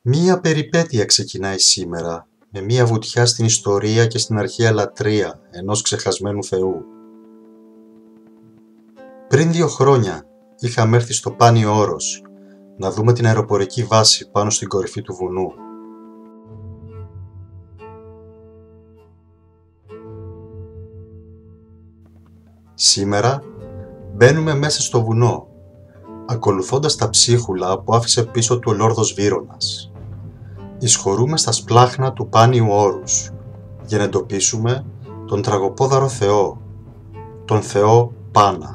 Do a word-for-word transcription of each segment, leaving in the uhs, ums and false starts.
Μία περιπέτεια ξεκινάει σήμερα, με μία βουτιά στην ιστορία και στην αρχαία λατρεία ενός ξεχασμένου θεού. Πριν δύο χρόνια είχαμε έρθει στο Πάνιο Όρος να δούμε την αεροπορική βάση πάνω στην κορυφή του βουνού. Σήμερα μπαίνουμε μέσα στο βουνό, ακολουθώντας τα ψίχουλα που άφησε πίσω του ο Λόρδος Βύρωνας. Εισχωρούμε στα σπλάχνα του Πάνιου Όρους για να εντοπίσουμε τον τραγοπόδαρο θεό, τον θεό Πάνα.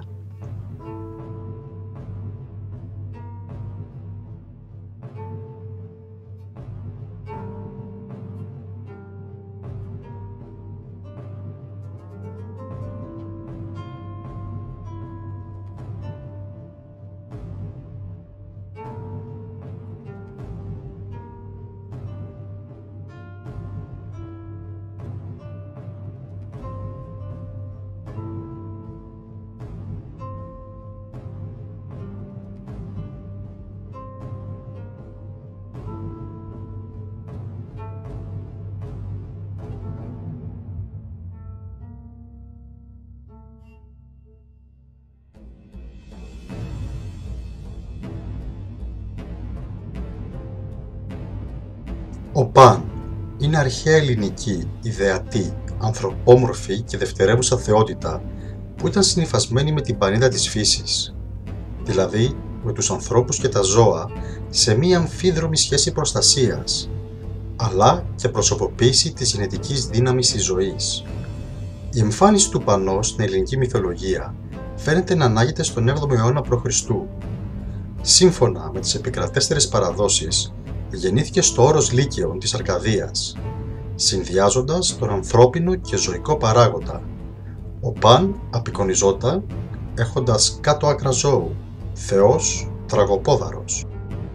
Ο Παν είναι αρχαία ελληνική, ιδεατή, ανθρωπόμορφη και δευτερεύουσα θεότητα που ήταν συνυφασμένη με την πανίδα της φύσης, δηλαδή με τους ανθρώπους και τα ζώα σε μία αμφίδρομη σχέση προστασίας, αλλά και προσωποποίηση της γενετικής δύναμης της ζωής. Η εμφάνιση του Πανό στην ελληνική μυθολογία φαίνεται να ανάγεται στον έβδομο αιώνα π.Χ. Σύμφωνα με τις επικρατέστερες παραδόσεις, γεννήθηκε στο όρος Λύκαιων της Αρκαδίας, συνδυάζοντας τον ανθρώπινο και ζωικό παράγοντα. Ο Παν απεικονιζόταν έχοντας κάτω άκρα ζώου, θεός τραγοπόδαρος.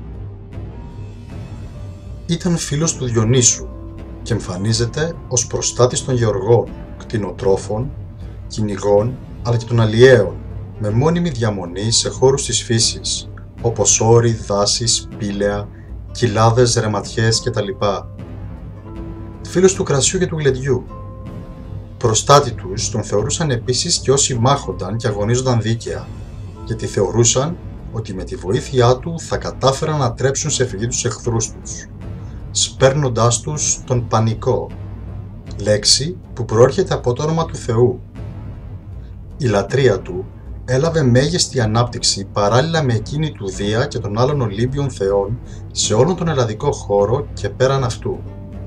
Ήταν φίλος του Διονύσου και εμφανίζεται ως προστάτης των γεωργών, κτηνοτρόφων, κυνηγών αλλά και των αλλιέων, με μόνιμη διαμονή σε χώρους της φύσης, όπως όροι, δάση, σπήλαια, κοιλάδες, ρεματιές κτλ. Φίλος του κρασιού και του γλεντιού. Προστάτη τους τον θεωρούσαν επίσης και όσοι μάχονταν και αγωνίζονταν δίκαια, γιατί θεωρούσαν ότι με τη βοήθειά του θα κατάφεραν να τρέψουν σε φυγή τους εχθρούς τους, σπέρνοντάς τους τον Πανικό, λέξη που προέρχεται από το όνομα του Θεού. Η λατρεία του έλαβε μέγιστη ανάπτυξη παράλληλα με εκείνη του Δία και των άλλων Ολύμπιων θεών σε όλον τον ελλαδικό χώρο και πέραν αυτού.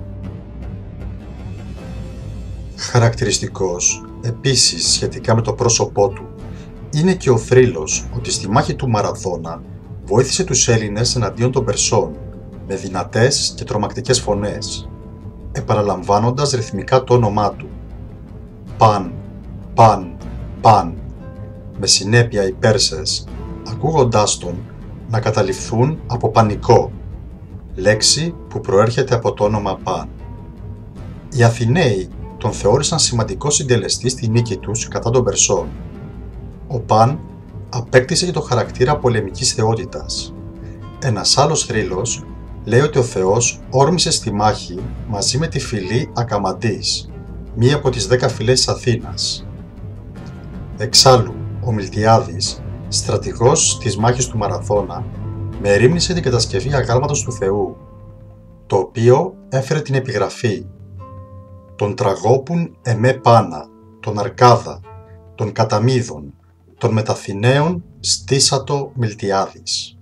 Χαρακτηριστικός, επίσης σχετικά με το πρόσωπό του, είναι και ο θρύλος ότι στη μάχη του Μαραθώνα βοήθησε τους Έλληνες εναντίον των Περσών με δυνατές και τρομακτικές φωνές, επαναλαμβάνοντας ρυθμικά το όνομά του. Παν, Παν, Παν, με συνέπεια οι Πέρσες, ακούγοντάς τον, να καταληφθούν από πανικό, λέξη που προέρχεται από το όνομα Παν. Οι Αθηναίοι τον θεώρησαν σημαντικό συντελεστή στη νίκη τους κατά των Περσών. Ο Παν απέκτησε και το χαρακτήρα πολεμικής θεότητας. Ένας άλλος θρύλος λέει ότι ο Θεός όρμησε στη μάχη μαζί με τη φυλή Ακαμαντής, μία από τις δέκα φυλές της Αθήνας. Εξάλλου, ο Μιλτιάδης, στρατηγός της μάχης του Μαραθώνα, μερίμνησε την κατασκευή αγάλματος του Θεού, το οποίο έφερε την επιγραφή «Τον τραγόπουν εμέ Πάνα, τον Αρκάδα, τον Καταμίδων, των Μεταθηναίων στήσατο Μιλτιάδης».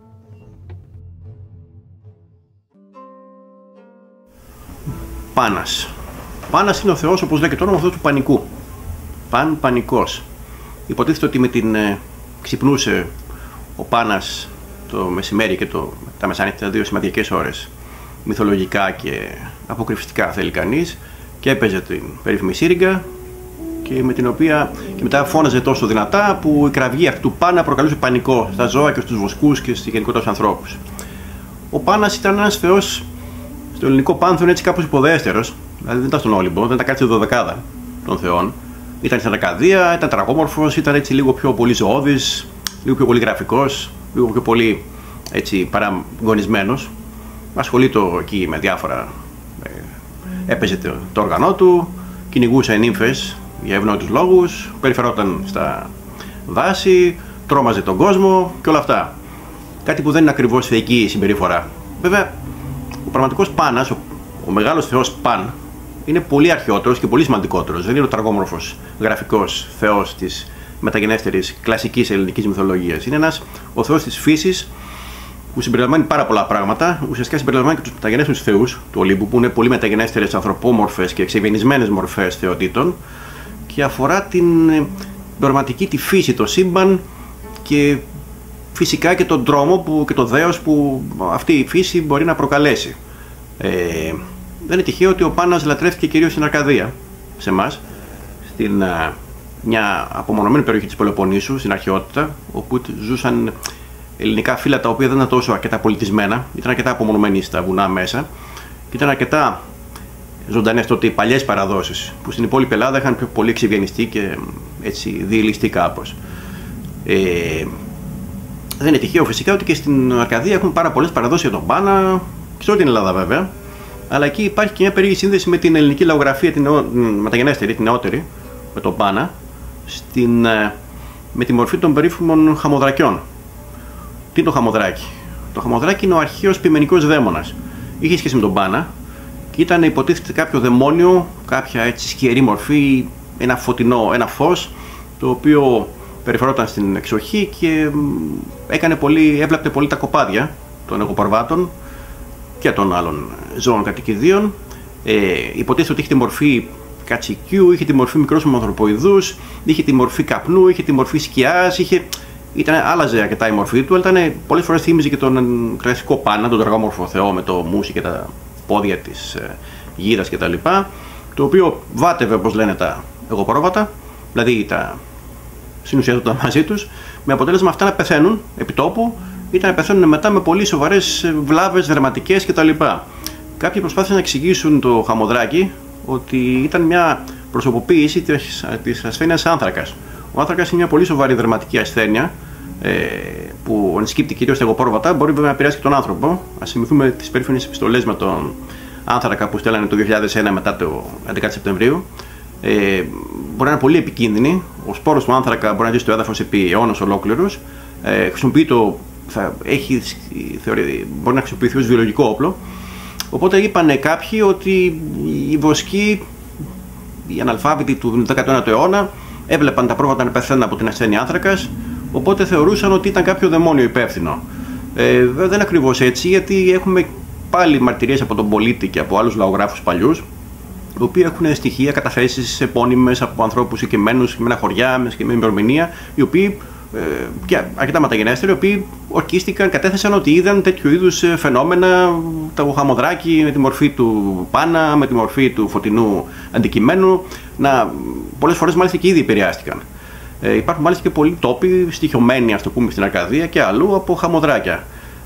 Πάνας. Πάνας είναι ο θεός, όπως λέει και το όνομα, αυτό του πανικού. Παν, πανικός. Υποτίθεται ότι με την ε, ξυπνούσε ο Πάνας το μεσημέρι και το, τα μεσάνυχτα, τα δύο σημαντικές ώρες, μυθολογικά και αποκρυφιστικά θέλει κανείς, και έπαιζε την περίφημη σύριγγα, και με την οποία και μετά φώναζε τόσο δυνατά που η κραυγή αυτού του Πάνα προκαλούσε πανικό στα ζώα και στους βοσκούς και γενικότερα στους ανθρώπους. Ο Πάνας ήταν ένας θεός στο ελληνικό πάνθεον έτσι κάπως υποδέστερος, δηλαδή δεν ήταν στον Όλυμπο, δεν ήταν κάτι στη δωδεκάδα των θεών. Ήταν στην Αρκαδία, ήταν τραγόμορφος, ήταν έτσι λίγο πιο πολύ ζωώδης, λίγο πιο πολύ γραφικός, λίγο πιο πολύ έτσι παραγωνισμένος. ασχολείται εκεί με διάφορα, ε, έπαιζε το, το όργανό του, κυνηγούσε νύμφες για ευνόητους λόγους, περιφερόταν στα δάση, τρόμαζε τον κόσμο και όλα αυτά. Κάτι που δεν είναι ακριβώς θεϊκή συμπεριφορά. Βέβαια, ο πραγματικός Πάνας, ο, ο μεγάλος θεός Παν, είναι πολύ αρχαιότερος και πολύ σημαντικότερος. Δεν είναι ο τραγόμορφος γραφικός θεός της μεταγενέστερης κλασικής ελληνικής μυθολογίας. Είναι ένας ο θεός της φύσης που συμπεριλαμβάνει πάρα πολλά πράγματα. Ουσιαστικά συμπεριλαμβάνει και τους μεταγενέστερους θεούς του Ολύμπου, που είναι πολύ μεταγενέστερες ανθρωπόμορφες και εξευγενισμένες μορφές θεοτήτων, και αφορά την πραγματική τη φύση, το σύμπαν και φυσικά και τον τρόμο που, και το δέος που αυτή η φύση μπορεί να προκαλέσει. Ε, δεν είναι τυχαίο ότι ο Πάνας λατρεύτηκε κυρίως στην Αρκαδία, σε εμάς, στην α, μια απομονωμένη περιοχή της Πελοποννήσου, στην αρχαιότητα, όπου ζούσαν ελληνικά φύλλα τα οποία δεν ήταν τόσο αρκετά πολιτισμένα, ήταν αρκετά απομονωμένοι στα βουνά μέσα και ήταν αρκετά ζωντανές τότε οι παλιές παραδόσεις, που στην υπόλοιπη Ελλάδα είχαν πιο πολύ εξευγενιστεί και έτσι διελιστεί κάπως. Ε, δεν είναι τυχαίο φυσικά ότι και στην Αρκαδία έχουν πάρα πολλές παραδόσεις για τον Πάνα, και σε όλη την Ελλάδα βέβαια, αλλά εκεί υπάρχει και μια περίεργη σύνδεση με την ελληνική λαογραφία, την μεταγενέστερη, την νεότερη, με τον Πάνα, στην, με τη μορφή των περίφημων χαμοδρακιών. Τι είναι το χαμοδράκι? Το χαμοδράκι είναι ο αρχαίος ποιμενικός δαίμονας. Είχε σχέση με τον Πάνα και ήταν, υποτίθεται, κάποιο δαιμόνιο, κάποια έτσι σκιερή μορφή, ένα φωτεινό, ένα φως, το οποίο περιφερόταν στην εξοχή και έκανε πολύ, έβλαπτε πολύ τα κοπάδια των εγωπαρβάτων και των άλλων ζώων κατοικιδίων. Ε, υποτίθεται ότι είχε τη μορφή κατσικιού, είχε τη μορφή μικρός ανθρωποειδούς, είχε τη μορφή καπνού, είχε τη μορφή σκιάς, είχε... Ήταν, άλλαζε αρκετά η μορφή του, αλλά ήταν, πολλές φορές θύμιζε και τον κλασικό Πάνα, τον τραγόμορφο θεό με το μουσι και τα πόδια της ε, γίδας κτλ. Το οποίο βάτευε, όπως λένε, τα εγωπρόβατα, δηλαδή τα συνουσιαζόταν μαζί τους, με αποτέλεσμα αυτά να πεθαίνουν επί τόπου ή να πεθαίνουν μετά με πολύ σοβαρές βλάβες δερματικές κτλ. Κάποιοι προσπάθησαν να εξηγήσουν το χαμοδράκι ότι ήταν μια προσωποποίηση της, της ασθένειας άνθρακας. Ο άνθρακας είναι μια πολύ σοβαρή δερματική ασθένεια ε, που ενσκύπτει κυρίως στα εγωπρόβατα, μπορεί βέβαια να επηρεάσει και τον άνθρωπο. Ας θυμηθούμε τις περίφημες επιστολές με τον άνθρακα που στέλνανε το δύο χιλιάδες ένα μετά το έντεκα Σεπτεμβρίου. Ε, μπορεί να είναι πολύ επικίνδυνη. Ο σπόρος του άνθρακα μπορεί να ζει στο έδαφος επί αιώνας ολόκληρους. Ε, χρησιμοποιεί το, θα, έχει, θεωρεί, μπορεί να χρησιμοποιηθεί ως βιολογικό όπλο. Οπότε είπαν κάποιοι ότι οι βοσκοί, οι αναλφάβητοι του δέκατου ένατου αιώνα, έβλεπαν τα πρόβατα να πεθαίνουν από την ασθένεια άνθρακας, οπότε θεωρούσαν ότι ήταν κάποιο δαιμόνιο υπεύθυνο. Ε, βέβαια δεν είναι ακριβώς έτσι, γιατί έχουμε πάλι μαρτυρίες από τον πολίτη και από άλλους λαογράφους παλιούς, οι οποίοι έχουν στοιχεία, καταθέσεις επώνυμες από ανθρώπους οικειμένους, συγκεκριμένα χωριά, με συγκεκριμένη ημερομηνία, οι οποίοι ε, και αρκετά μεταγενέστεροι, οι οποίοι ορκίστηκαν, κατέθεσαν ότι είδαν τέτοιου είδους φαινόμενα, το χαμοδράκι με τη μορφή του Πάνα, με τη μορφή του φωτεινού αντικειμένου, να, πολλές φορές μάλιστα και ήδη επηρεάστηκαν. Ε, υπάρχουν μάλιστα και πολλοί τόποι στοιχειωμένοι, ας το πούμε, στην Αρκαδία και αλλού από χαμοδράκια.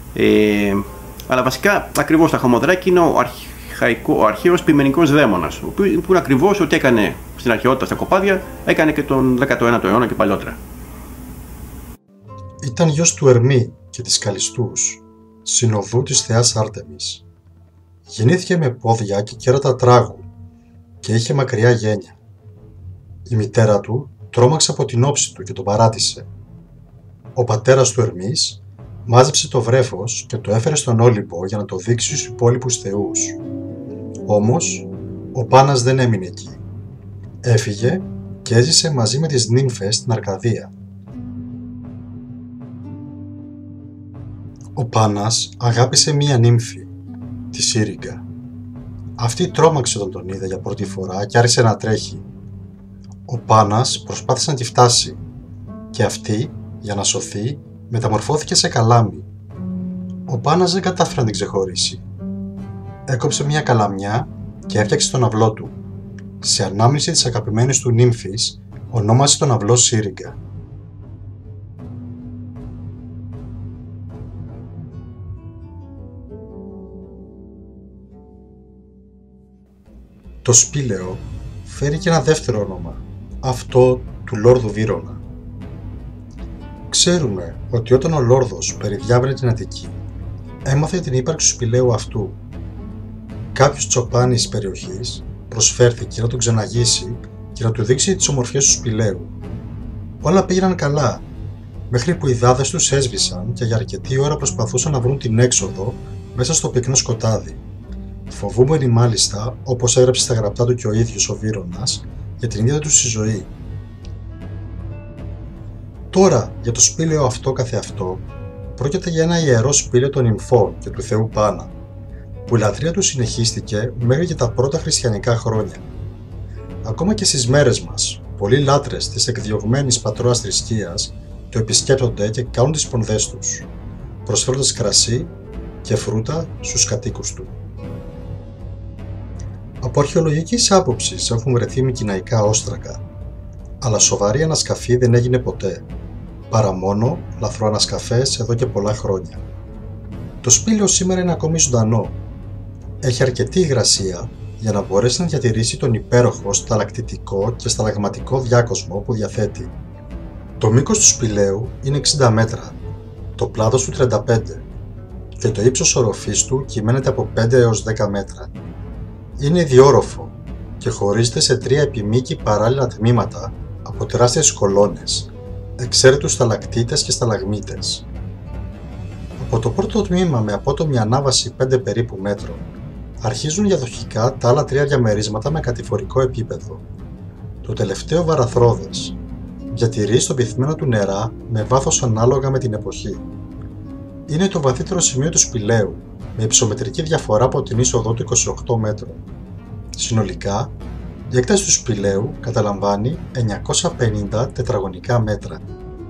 Ε, αλλά βασικά ακριβώς τα χαμοδράκια είναι ο, αρχαϊκό, ο αρχαίος ποιμενικός δαίμονας, που είναι ακριβώς ό,τι έκανε στην αρχαιότητα στα κοπάδια, έκανε και τον δέκατο ένατο αιώνα και παλιότερα. Ήταν γιος του Ερμή και της Καλιστούς, συνοδού της θεάς Άρτεμις. Γεννήθηκε με πόδια και κέρατα τράγου και είχε μακριά γένια. Η μητέρα του τρόμαξε από την όψη του και τον παράτησε. Ο πατέρας του Ερμής μάζεψε το βρέφος και το έφερε στον Όλυμπο για να το δείξει στους υπόλοιπους θεούς. Όμως, ο Πάνας δεν έμεινε εκεί. Έφυγε και έζησε μαζί με τις νύμφες στην Αρκαδία. Ο Πάνας αγάπησε μία νύμφη, τη Σύριγγα. Αυτή τρόμαξε όταν τον είδε για πρώτη φορά και άρχισε να τρέχει. Ο Πάνας προσπάθησε να τη φτάσει και αυτή, για να σωθεί, μεταμορφώθηκε σε καλάμι. Ο Πάνας δεν κατάφερε να την ξεχωρίσει. Έκοψε μια καλαμιά και έφτιαξε τον αυλό του. Σε ανάμνηση της αγαπημένης του νύμφης, ονόμασε τον αυλό Σύριγγα. Το σπήλαιο φέρει και ένα δεύτερο όνομα, αυτό του Λόρδου Βύρωνα. Ξέρουμε ότι όταν ο Λόρδος περιδιάβρε την Αττική, έμαθε την ύπαρξη του σπηλαίου αυτού. Κάποιος τσοπάνης της περιοχής προσφέρθηκε να τον ξεναγήσει και να του δείξει τις ομορφιές του σπηλαίου. Όλα πήγαιναν καλά, μέχρι που οι δάδες τους έσβησαν και για αρκετή ώρα προσπαθούσαν να βρουν την έξοδο μέσα στο πυκνό σκοτάδι. Φοβούμενοι μάλιστα, όπως έγραψε στα γραπτά του και ο ίδιος ο Βύρωνας, για την ίδια τους τη ζωή. Τώρα, για το σπήλαιο αυτό καθεαυτό, πρόκειται για ένα ιερό σπήλαιο των νυμφών και του θεού Πάνα, που η λατρεία του συνεχίστηκε μέχρι και τα πρώτα χριστιανικά χρόνια. Ακόμα και στις μέρες μας, πολλοί λάτρες της εκδιωγμένης πατρόας θρησκείας το επισκέπτονται και κάνουν τις πονδές τους, προσφέροντας κρασί και φρούτα στους κατοίκους του. Από αρχαιολογικής άποψης έχουν βρεθεί μικηναϊκά όστρακα, αλλά σοβαρή ανασκαφή δεν έγινε ποτέ, παρά μόνο λαθροανασκαφές εδώ και πολλά χρόνια. Το σπήλαιο σήμερα είναι ακόμη ζωντανό. Έχει αρκετή υγρασία για να μπορέσει να διατηρήσει τον υπέροχο σταλακτητικό και σταλαγματικό διάκοσμο που διαθέτει. Το μήκος του σπηλαίου είναι εξήντα μέτρα, το πλάτος του τριάντα πέντε και το ύψος οροφής του κυμαίνεται από πέντε έως δέκα μέτρα. Είναι ιδιόροφο και χωρίζεται σε τρία επιμήκη παράλληλα τμήματα από τεράστιες κολόνες, εξαίρετους σταλακτίτες και σταλαγμίτες. Από το πρώτο τμήμα με απότομη ανάβαση πέντε περίπου μέτρων, αρχίζουν διαδοχικά τα άλλα τρία διαμερίσματα με κατηφορικό επίπεδο. Το τελευταίο βαραθρώδες διατηρεί στο πυθμένο του νερά με βάθος ανάλογα με την εποχή. Είναι το βαθύτερο σημείο του σπηλαίου, με υψομετρική διαφορά από την είσοδό του είκοσι οκτώ μέτρων. Συνολικά, η έκταση του σπηλαίου καταλαμβάνει εννιακόσια πενήντα τετραγωνικά μέτρα.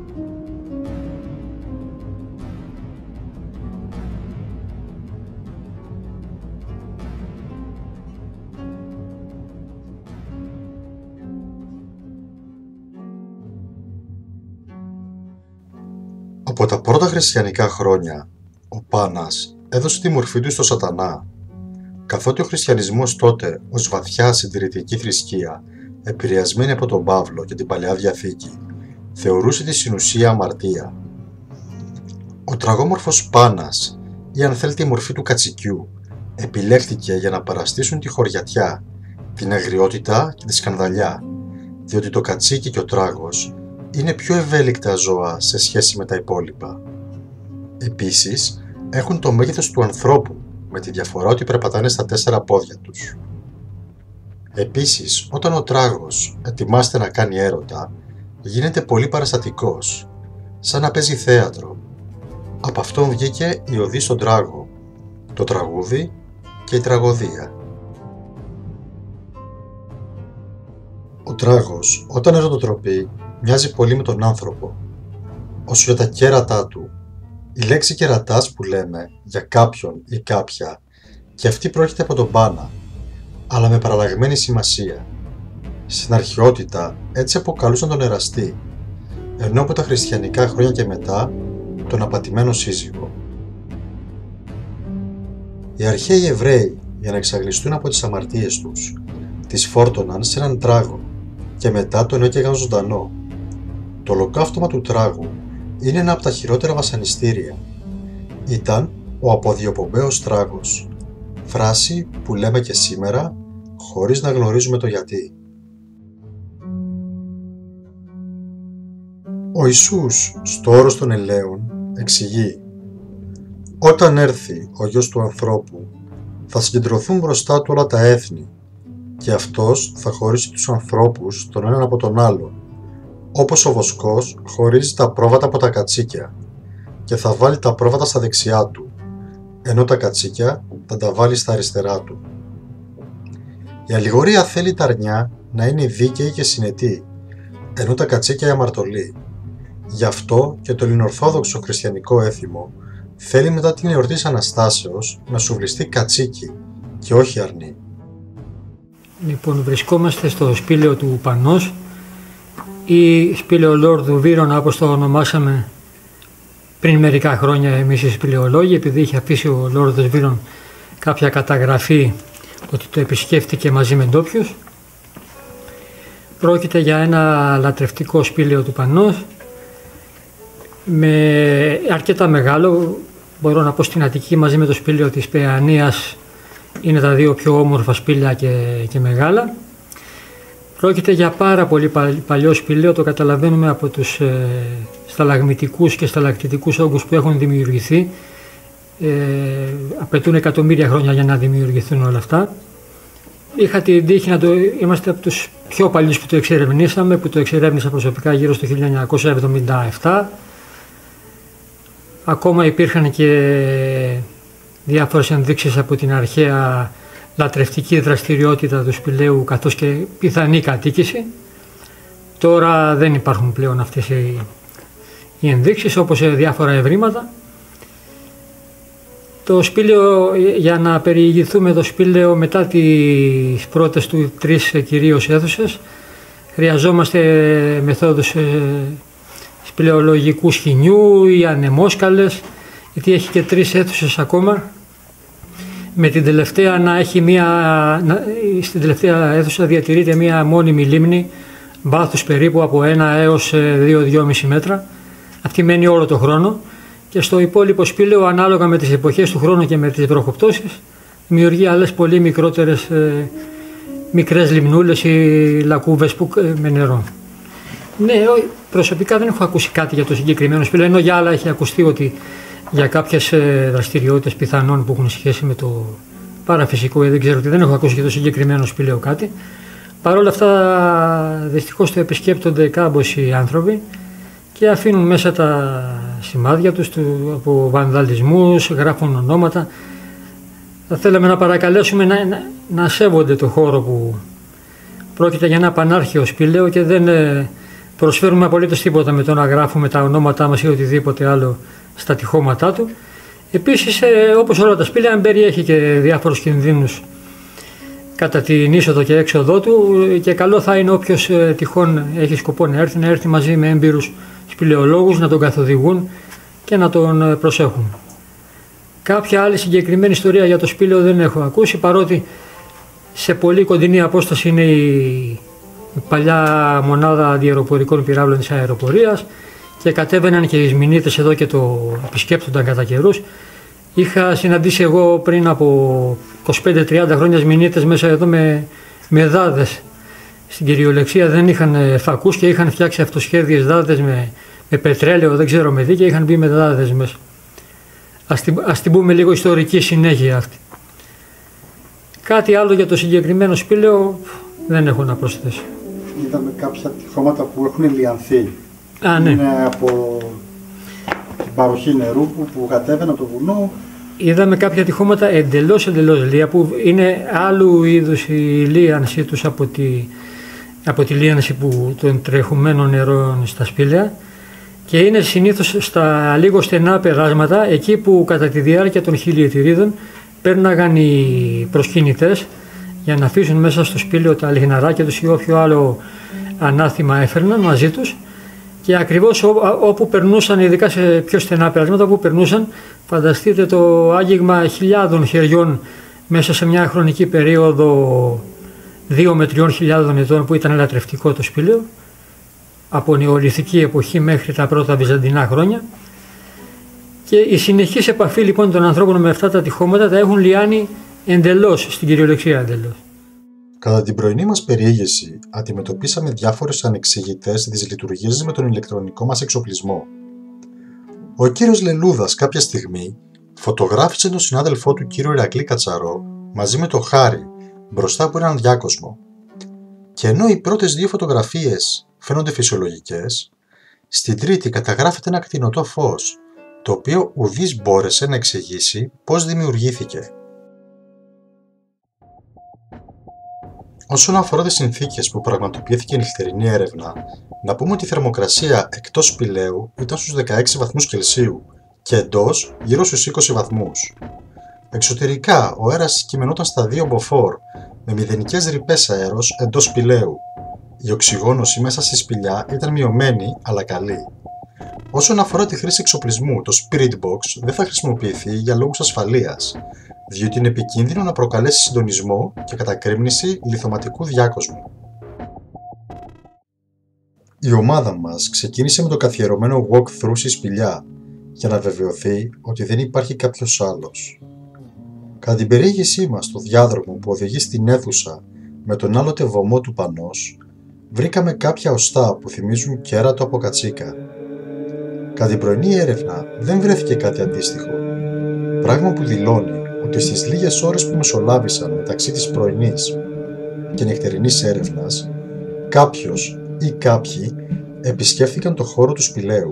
Από τα πρώτα χριστιανικά χρόνια, ο Πάνας έδωσε τη μορφή του στο σατανά, καθότι ο χριστιανισμός τότε ως βαθιά συντηρητική θρησκεία, επηρεασμένη από τον Παύλο και την Παλαιά Διαθήκη, θεωρούσε τη συνουσία αμαρτία. Ο τραγόμορφος Πάνας, ή αν θέλετε η μορφή του κατσικιού, επιλέχθηκε για να παραστήσουν τη χωριατιά, την αγριότητα και τη σκανδαλιά, διότι το κατσίκι και ο τράγος είναι πιο ευέλικτα ζώα σε σχέση με τα υπόλοιπα. Επίσης, έχουν το μέγεθος του ανθρώπου, με τη διαφορά ότι περπατάνε στα τέσσερα πόδια τους. Επίσης, όταν ο τράγος ετοιμάζεται να κάνει έρωτα, γίνεται πολύ παραστατικός, σαν να παίζει θέατρο. Από αυτόν βγήκε η οδή στον τράγο, το τραγούδι και η τραγωδία. Ο τράγος, όταν ερωτοτροπεί, μοιάζει πολύ με τον άνθρωπο. Όσο για τα κέρατά του, η λέξη κερατάς που λέμε για κάποιον ή κάποια, και αυτή πρόκειται από τον Πάνα, αλλά με παραλλαγμένη σημασία. Στην αρχαιότητα έτσι αποκαλούσαν τον εραστή, ενώ από τα χριστιανικά χρόνια και μετά τον απατημένο σύζυγο. Οι αρχαίοι Εβραίοι, για να εξαγλιστούν από τις αμαρτίες τους, τις φόρτωναν σε έναν τράγο και μετά τον έκαιγαν ζωντανό. Το ολοκαύτωμα του τράγου είναι ένα από τα χειρότερα βασανιστήρια. Ήταν ο αποδιοπομπαίος τράγος, φράση που λέμε και σήμερα χωρίς να γνωρίζουμε το γιατί. Ο Ιησούς στο όρος των ελαίων εξηγεί: «Όταν έρθει ο Γιος του ανθρώπου, θα συγκεντρωθούν μπροστά του όλα τα έθνη και αυτός θα χωρίσει τους ανθρώπους τον έναν από τον άλλον, όπως ο βοσκός χωρίζει τα πρόβατα από τα κατσίκια, και θα βάλει τα πρόβατα στα δεξιά του, ενώ τα κατσίκια θα τα βάλει στα αριστερά του». Η αλληγορία θέλει τα αρνιά να είναι δίκαιη και συνετή, ενώ τα κατσίκια η αμαρτωλή. Γι' αυτό και το ελληνοορθόδοξο χριστιανικό έθιμο θέλει μετά την εορτή της Αναστάσεως να σουβλιστεί κατσίκι και όχι αρνί. Λοιπόν, βρισκόμαστε στο σπήλαιο του Πανός ή σπήλαιο Λόρδου Βύρωνα, όπως το ονομάσαμε πριν μερικά χρόνια εμείς οι σπηλαιολόγοι, επειδή είχε αφήσει ο Λόρδος Βύρων κάποια καταγραφή ότι το επισκέφτηκε μαζί με ντόπιους. Πρόκειται για ένα λατρευτικό σπήλαιο του Πανός, με αρκετά μεγάλο, μπορώ να πω στην Αττική μαζί με το σπήλαιο της Παιανίας είναι τα δύο πιο όμορφα σπήλαια και, και μεγάλα. Πρόκειται για πάρα πολύ παλιό σπήλαιο, το καταλαβαίνουμε από τους ε, σταλαγμητικούς και σταλακτητικούς όγκους που έχουν δημιουργηθεί. Ε, απαιτούν εκατομμύρια χρόνια για να δημιουργηθούν όλα αυτά. Είχα την τύχη να το είμαστε από τους πιο παλιούς που το εξερευνήσαμε, που το εξερεύνησα προσωπικά γύρω στο χίλια εννιακόσια εβδομήντα επτά. Ακόμα υπήρχαν και διάφορες ενδείξεις από την αρχαία λατρευτική δραστηριότητα του σπηλαίου καθώς και πιθανή κατοίκηση. Τώρα δεν υπάρχουν πλέον αυτές οι, οι ενδείξεις όπως διάφορα ευρήματα. Το σπήλαιο, για να περιηγηθούμε το σπήλαιο μετά τις πρώτες του τρεις κυρίως αίθουσες, χρειαζόμαστε μεθόδους σπηλαιολογικού σχοινιού ή ανεμόσκαλες, γιατί έχει και τρεις αίθουσες ακόμα. Με την τελευταία να έχει μία, να, στην τελευταία αίθουσα διατηρείται μία μόνιμη λίμνη βάθους περίπου από ένα έως δύο με δύο κόμμα πέντε μέτρα. Αυτή μένει όλο το χρόνο. Και στο υπόλοιπο σπήλαιο, ανάλογα με τις εποχές του χρόνου και με τις βροχοπτώσεις, δημιουργεί άλλες πολύ μικρότερες, ε, μικρές λιμνούλες ή λακκούβες που, ε, με νερό. Ναι, προσωπικά δεν έχω ακούσει κάτι για το συγκεκριμένο σπήλαιο, ενώ για άλλα έχει ακουστεί ότι για κάποιες ε, δραστηριότητες πιθανόν που έχουν σχέση με το παραφυσικό, ε, δεν ξέρω ότι δεν έχω ακούσει για το συγκεκριμένο σπήλαιο κάτι. Παρ' όλα αυτά, δυστυχώς το επισκέπτονται κάμποσοι άνθρωποι και αφήνουν μέσα τα σημάδια τους του, από βανδαλισμούς, γράφουν ονόματα. Θα θέλαμε να παρακαλέσουμε να, να, να σέβονται το χώρο που πρόκειται για ένα πανάρχαιο σπήλαιο και δεν ε, προσφέρουμε απολύτως τίποτα με το να γράφουμε τα ονόματά μας ή οτιδήποτε άλλο στα τυχώματά του. Επίσης, ε, όπως όλα τα σπήλαια, περιέχει και διάφορους κινδύνους κατά την είσοδο και έξοδό του και καλό θα είναι όποιος ε, τυχόν έχει σκοπό να έρθει, να έρθει μαζί με έμπειρους σπηλαιολόγους να τον καθοδηγούν και να τον προσέχουν. Κάποια άλλη συγκεκριμένη ιστορία για το σπήλαιο δεν έχω ακούσει, παρότι σε πολύ κοντινή απόσταση είναι η παλιά μονάδα αντιαεροπορικών πυράβλων της αεροπορίας και κατέβαιναν και οι Ισμηνίτες εδώ και το επισκέπτονταν κατά καιρούς. Είχα συναντήσει εγώ πριν από είκοσι πέντε τριάντα χρόνια Ισμηνίτες μέσα εδώ με, με δάδες. Στην κυριολεξία δεν είχαν φακούς και είχαν φτιάξει αυτοσχέδιες δάδες με, με πετρέλαιο, δεν ξέρω με τι, και είχαν μπει με δάδες μέσα. Ας την, ας την πούμε λίγο ιστορική συνέχεια αυτή. Κάτι άλλο για το συγκεκριμένο σπήλαιο δεν έχω να προσθέσω. Είδαμε κάποια τυχώματα που έχουν λιανθεί. Α, ναι. Είναι από την παροχή νερού που, που κατέβαινε από το βουνό. Είδαμε κάποια τυχώματα εντελώς εντελώς λία που είναι άλλου είδους η λίανση τους από τη, από τη λίανση που, των τρεχουμένων νερών στα σπήλαια και είναι συνήθως στα λίγο στενά περάσματα, εκεί που κατά τη διάρκεια των χιλιετηρίδων πέρναγαν οι προσκυνητές για να αφήσουν μέσα στο σπήλαιο τα λιχναράκια τους ή όποιο άλλο ανάθημα έφερναν μαζί τους, και ακριβώς όπου περνούσαν, ειδικά σε πιο στενά περάσματα, όπου περνούσαν, φανταστείτε το άγγιγμα χιλιάδων χεριών μέσα σε μια χρονική περίοδο δύο με τριών χιλιάδων ετών που ήταν λατρευτικό το σπήλαιο, από νεολιθική εποχή μέχρι τα πρώτα βυζαντινά χρόνια. Και η συνεχής επαφή λοιπόν των ανθρώπων με αυτά τα τυχώματα τα έχουν λιάνει εντελώς, στην κυριολεξία εντελώς. Κατά την πρωινή μας περιήγηση, αντιμετωπίσαμε διάφορες ανεξηγητές δυσλειτουργίες με τον ηλεκτρονικό μας εξοπλισμό. Ο κύριος Λελούδας κάποια στιγμή φωτογράφησε τον συνάδελφό του κύριο Ηρακλή Κατσαρό μαζί με το Χάρη μπροστά από έναν διάκοσμο. Και ενώ οι πρώτες δύο φωτογραφίες φαίνονται φυσιολογικές, στην τρίτη καταγράφεται ένα κτηνωτό φως, το οποίο ουδής μπόρεσε να εξηγήσει πώς δημιουργήθηκε. Όσον αφορά τις συνθήκες που πραγματοποιήθηκε η νυχτερινή έρευνα, να πούμε ότι η θερμοκρασία εκτός σπηλαίου ήταν στους δεκαέξι βαθμούς Κελσίου και εντός γύρω στους είκοσι βαθμούς. Εξωτερικά ο αέρας κειμενόταν στα δύο μποφόρ με μηδενικές ρηπές αέρος εντός σπηλαίου. Η οξυγόνωση μέσα στη σπηλιά ήταν μειωμένη αλλά καλή. Όσον αφορά τη χρήση εξοπλισμού, το Spirit Box δεν θα χρησιμοποιηθεί για λόγους ασφαλείας, διότι είναι επικίνδυνο να προκαλέσει συντονισμό και κατακρέμνηση λιθωματικού διάκοσμου. Η ομάδα μας ξεκίνησε με το καθιερωμένο walk-through στη σπηλιά για να βεβαιωθεί ότι δεν υπάρχει κάποιος άλλος. Κατά την περιήγησή μας στο διάδρομο που οδηγεί στην αίθουσα με τον άλλοτε βωμό του Πανός, βρήκαμε κάποια οστά που θυμίζουν κέρατο από κατσίκα. Κατά την πρωινή έρευνα δεν βρέθηκε κάτι αντίστοιχο, πράγμα που δηλώνει ότι στις λίγες ώρες που μεσολάβησαν μεταξύ της πρωινής και νυχτερινής έρευνας, κάποιος ή κάποιοι επισκέφθηκαν το χώρο του σπηλαίου.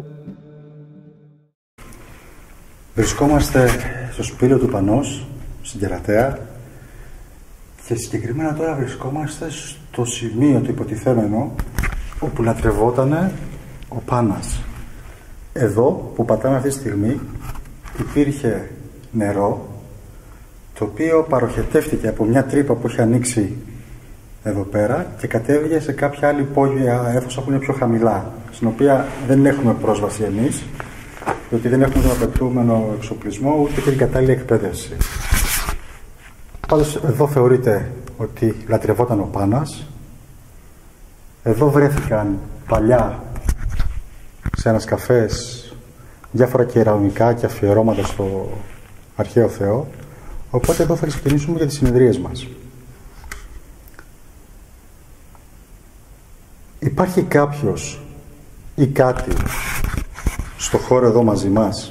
Βρισκόμαστε στο σπήλαιο του Πανός, στην Κερατέα, και συγκεκριμένα τώρα βρισκόμαστε στο σημείο το υποτιθέμενο όπου λατρευότανε ο Πάνας. Εδώ που πατάμε αυτή τη στιγμή υπήρχε νερό, το οποίο παροχετεύτηκε από μια τρύπα που είχε ανοίξει εδώ πέρα και κατέβηκε σε κάποια άλλη υπόγεια αίθουσα που είναι πιο χαμηλά, στην οποία δεν έχουμε πρόσβαση εμείς, διότι δεν έχουμε τον απαιτούμενο εξοπλισμό ούτε και την κατάλληλη εκπαίδευση. Πάντως εδώ θεωρείται ότι λατρευόταν ο Πάνας. Εδώ βρέθηκαν παλιά σε ένας καφές διάφορα κεραμικά και αφιερώματα στο αρχαίο Θεό, οπότε εδώ θα ξεκινήσουμε για τις συνεδρίες μας. Υπάρχει κάποιος ή κάτι στο χώρο εδώ μαζί μας?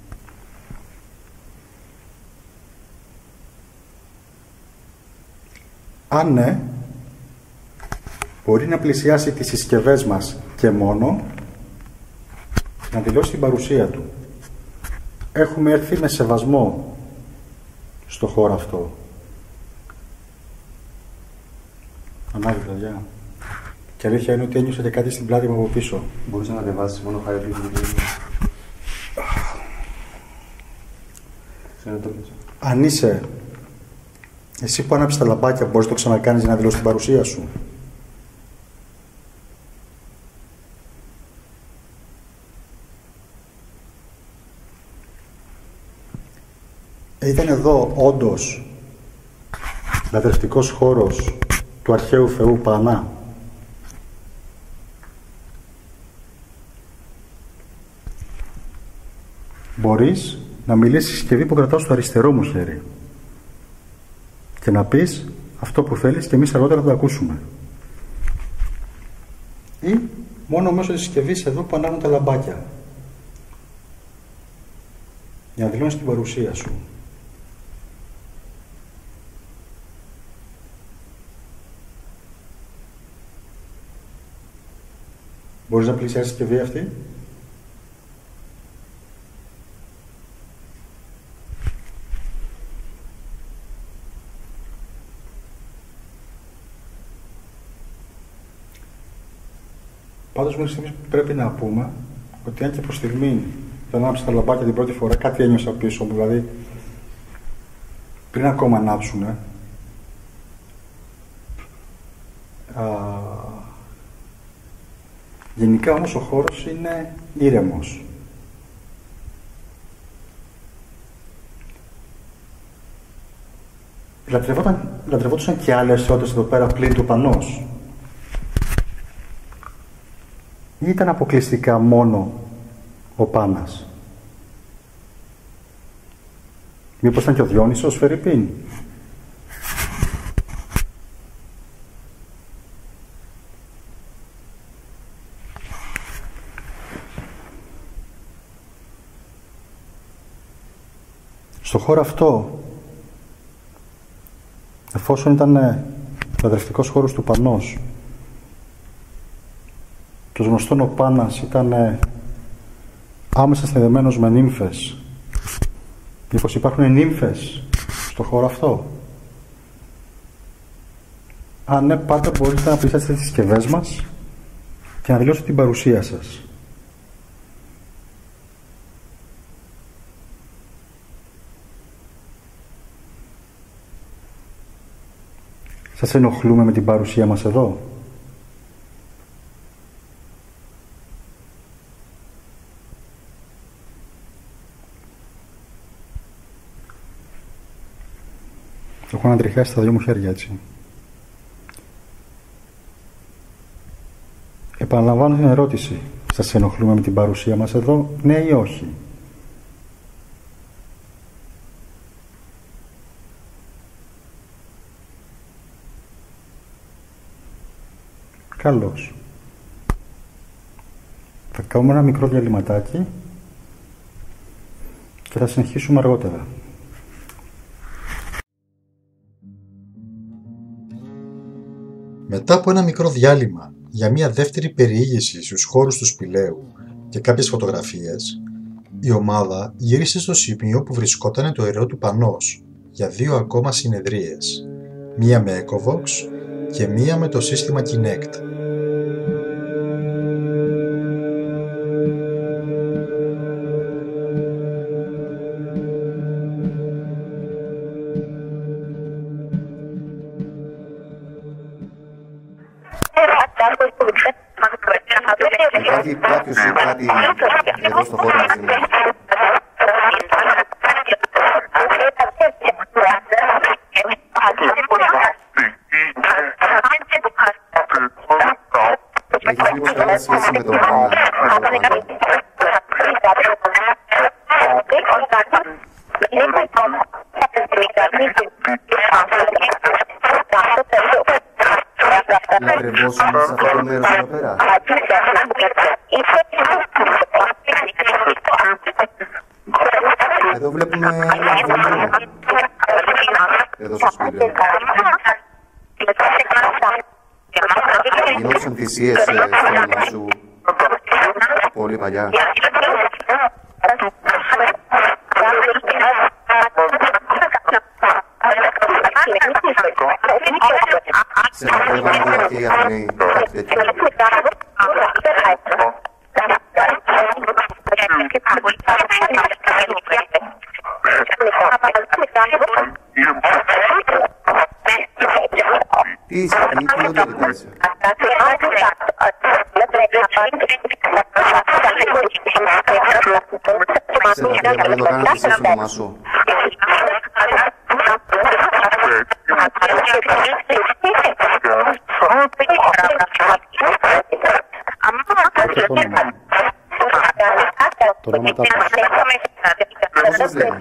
Αν ναι, μπορεί να πλησιάσει τις συσκευές μας και μόνο να δηλώσει την παρουσία του. Έχουμε έρθει με σεβασμό στο χώρο αυτό. Ανάβει, παιδιά. Και αλήθεια είναι ότι ένιωσα και κάτι στην πλάτη μου από πίσω. Μπορείς να ανεβάσεις μόνο χάρη λίγο. Αν είσαι εσύ που άναψες τα λαμπάκια, μπορείς να το ξανακάνεις για να δηλώσεις την παρουσία σου? Ήταν εδώ όντως λατρευτικός χώρος του αρχαίου Θεού Πανά? Μπορείς να μιλήσεις στη συσκευή που κρατάω στο αριστερό μου χέρι και να πεις αυτό που θέλεις και εμείς αργότερα θα το ακούσουμε. Ή μόνο μέσω της συσκευής εδώ που ανάβουν τα λαμπάκια, για να δηλώνεις την παρουσία σου. Μπορείς να πλησιάσεις τη συσκευή αυτή? Πάντως μέχρι στιγμής πρέπει να πούμε ότι αν και προς στιγμή δεν άναψα τα λαμπάκια την πρώτη φορά, κάτι ένιωσα πίσω μου, δηλαδή πριν ακόμα ανάψουνε, α, γενικά όμως ο χώρος είναι ήρεμος. Λατρευόντουσαν και άλλες θεότητες εδώ πέρα πλην του Πανός? Ή ήταν αποκλειστικά μόνο ο Πάνας? Μήπως ήταν και ο Διόνυσος Φερρυπίν? Στο χώρο αυτό, εφόσον ήταν λατρευτικός χώρος του Πανός, το γνωστόν ο Πάνας ήταν άμεσα συνδεδεμένος με νύμφες, μήπως υπάρχουν νύμφες στο χώρο αυτό? Αν ναι, πάντα μπορείτε να πλησιάσετε τις συσκευές μας και να δηλώσετε την παρουσία σας. Σας ενοχλούμε με την παρουσία μας εδώ? Έχω ανατριχιάσει τα δυο μου χέρια έτσι. Επαναλαμβάνω την ερώτηση. Σας ενοχλούμε με την παρουσία μας εδώ, ναι ή όχι? Καλώς. Θα κάνουμε ένα μικρό διαλυματάκι και θα συνεχίσουμε αργότερα. Μετά από ένα μικρό διάλειμμα για μια δεύτερη περιήγηση στους χώρους του σπηλαίου και κάποιες φωτογραφίες, η ομάδα γύρισε στο σημείο που βρισκόταν το ιερό του Πανός για δύο ακόμα συνεδρίες, μία με Ecovox και μία με το σύστημα Kinect. Υπάρχει κάποιος ή κάτι εδώ στο χώρο μαζί μου? Έχεις μήπως κάποια σχέση με τον Πάνα? Να κρεβώσουμε σε αυτό το μέρος εδώ πέρα? Εδώ βλέπουμε ένα βολιό. Εδώ στο σπίτι. Γινόντουσαν θυσίες στο όνομα σου πολύ παλιά? Σε λατρεύαν δηλαδή και οι Αθηναίοι, κάτι τέτοιο? Τι είσαι, τι, τι οντότητα είσαι? Σε λατρεύαν εδώ κάναν θυσίες στο όνομά σου? Το όνομα τάπος. Πώς σας λένε?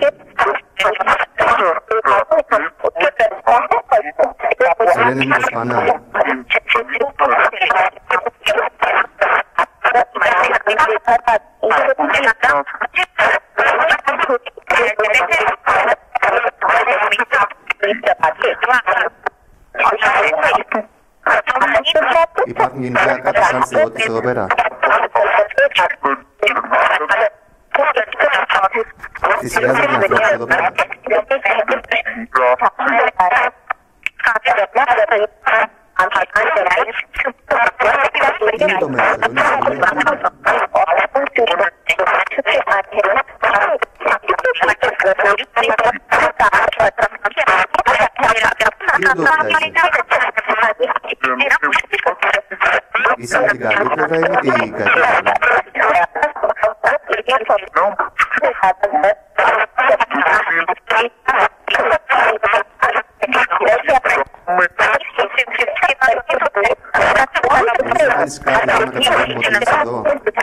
Σε λένε μήπως Πανά? Υπάρχουν γενικά κάποιες άλλες θεότητες εδώ πέρα? Θυσιάζονται οι ανθρώπους εδώ πέρα? Τι είναι το μέρος εδώ, είναι σχολείο? Τι οντότητα είσαι? Είσαι με την καλή πλευρά ή με την κακή πλευρά? Μπορείς να κάνεις κάτι για να κατσακομωτήσεις εδώ?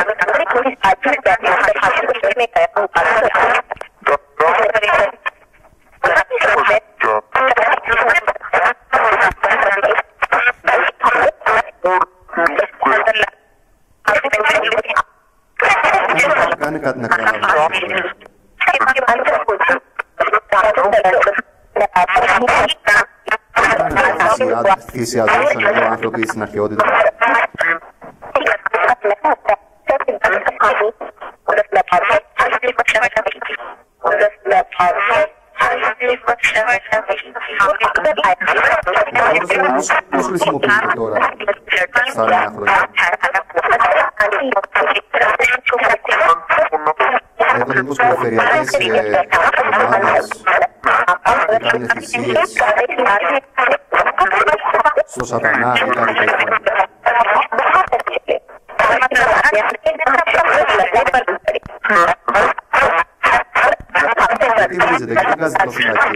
Κάνε κάτι να καταλάβεις. Θυσιαζούσαν εδώ άνθρωποι στην αρχαιότητα? Πώς χρησιμοποιείται τώρα στα νέα χρόνια? Έχουν μήπως περιφερειακές ομάδες που κάνουν θυσίες στο σατανά ή κάτι τέτοιο? Τι βρίζετε και τι βγάζετε το φυλακή?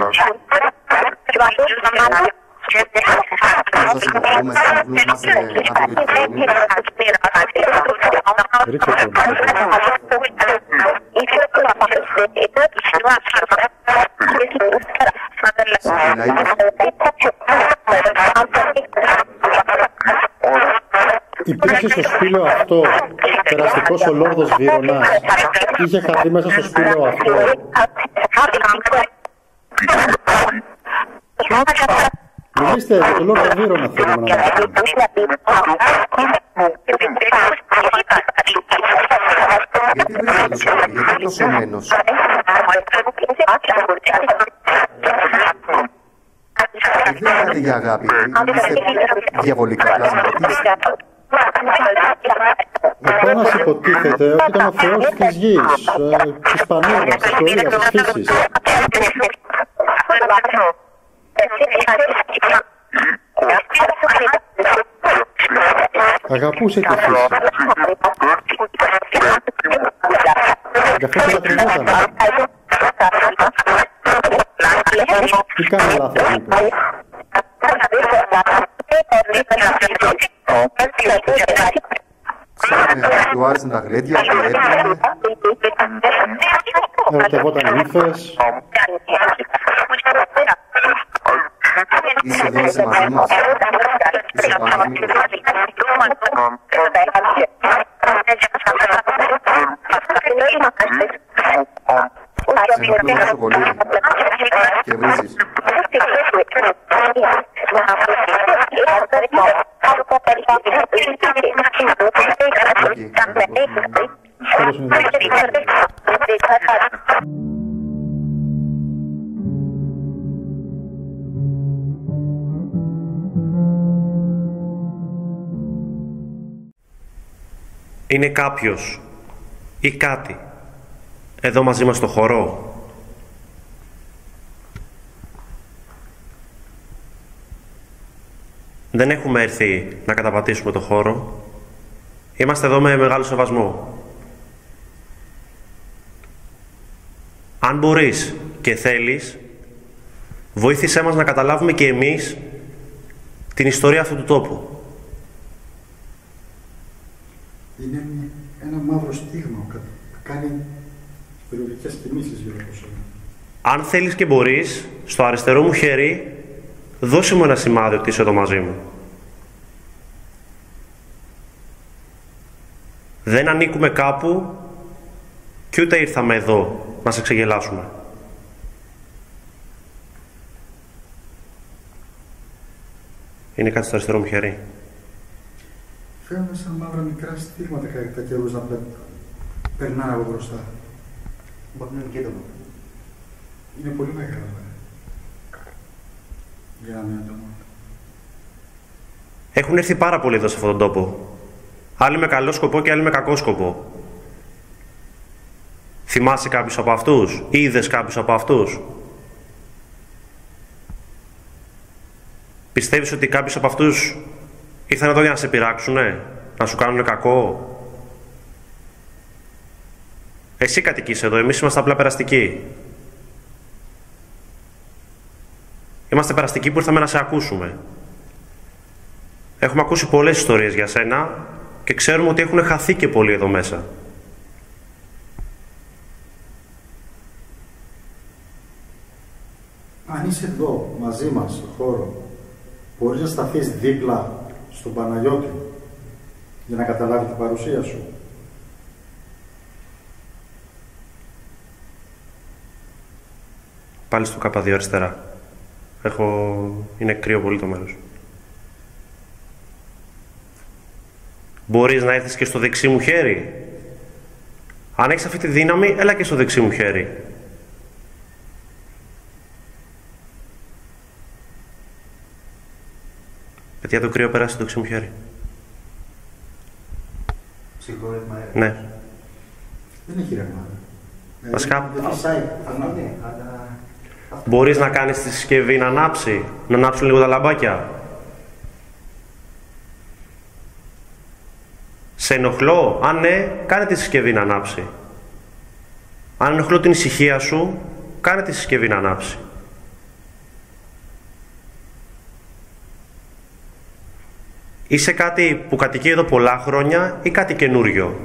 Θα σας υποκρούμε στην πλούς μας άνθρωποι του χρόνου. Ρίξε το. Μιλάει. Υπήρξε στο σπήλαιο αυτό περαστικός ο Λόρδος Βύρωνας? Είχε χαθεί μέσα στο σπήλαιο αυτό? Μιλήστε, το Λόρδο Βύρωνα θέλουμε να μας πούμε. Γιατί βρίσκεται, γιατί το σωμένος? Δεν είχατε για αγάπη, είστε διαβολικά πλασματείς. Ο Πάνας υποτίθεται ότι ήταν ο Θεός της γης, της πανίδας, της πορείας, της φύσης. Αγαπούσε τη φύση. Γι' αυτό και λατρευότανε. Τι κάνει λάθος, είπε? Ξέρετε, του άρεσαν τα γλέντια και έπαιρνε. Ερωτευόταν νύφες. Είσαι εδώ, είσαι μαζί μας. Είσαι πανέμικος. Σε ενοχλώ τόσο πολύ και βρίζεις. Είναι κάποιος ή κάτι εδώ μαζί μας στο χορό? Δεν έχουμε έρθει να καταπατήσουμε το χώρο. Είμαστε εδώ με μεγάλο σεβασμό. Αν μπορείς και θέλεις, βοήθησέ μας να καταλάβουμε και εμείς την ιστορία αυτού του τόπου. Είναι ένα μαύρο στίγμα που κάνει περιοδικές κινήσεις γύρω από σένα. Αν θέλεις και μπορείς, στο αριστερό μου χέρι, δώσε μου ένα σημάδι ότι είσαι εδώ μαζί μου. Δεν ανήκουμε κάπου και ούτε ήρθαμε εδώ να σε ξεγελάσουμε. Είναι κάτι στο αριστερό μου χέρι. Φαίνονται σαν μαύρα μικρά στίγματα κατά καιρούς να περνάνε από μπροστά. Μπορεί να είναι και εδώ. Είναι πολύ μεγάλα. Για να μην άτομα. Έχουν έρθει πάρα πολλοί εδώ σε αυτόν τον τόπο. Άλλοι με καλό σκοπό και άλλοι με κακό σκοπό. Θυμάσαι κάποιους από αυτούς? Είδες κάποιους από αυτούς? Πιστεύεις ότι κάποιους από αυτούς ήρθαν εδώ για να σε πειράξουνε, να σου κάνουνε κακό? Εσύ κατοικείς εδώ, εμείς είμαστε απλά περαστικοί. Είμαστε περαστικοί που ήρθαμε να σε ακούσουμε. Έχουμε ακούσει πολλές ιστορίες για σένα και ξέρουμε ότι έχουν χαθεί και πολλοί εδώ μέσα. Αν είσαι εδώ μαζί μας στον χώρο, μπορείς να σταθείς δίπλα στον Παναγιώτη για να καταλάβει την παρουσία σου? Πάλι στο Κ δύο αριστερά. Έχω... είναι κρύο πολύ το μέρος. Μπορείς να έρθεις και στο δεξί μου χέρι? Αν έχεις αυτή τη δύναμη, έλα και στο δεξί μου χέρι. Παιδιά, το κρύο περάσει στο δεξί μου χέρι. Συγχωρείτε, μα Ναι. Δεν έχει ρεύμα. Βασικά, Δεν φυσάει. μπορείς να κάνεις τη συσκευή να ανάψει, να ανάψουν λίγο τα λαμπάκια? Σε ενοχλώ? Αν ναι, κάνε τη συσκευή να ανάψει. Αν ενοχλώ την ησυχία σου, κάνε τη συσκευή να ανάψει. Είσαι κάτι που κατοικεί εδώ πολλά χρόνια ή κάτι καινούριο?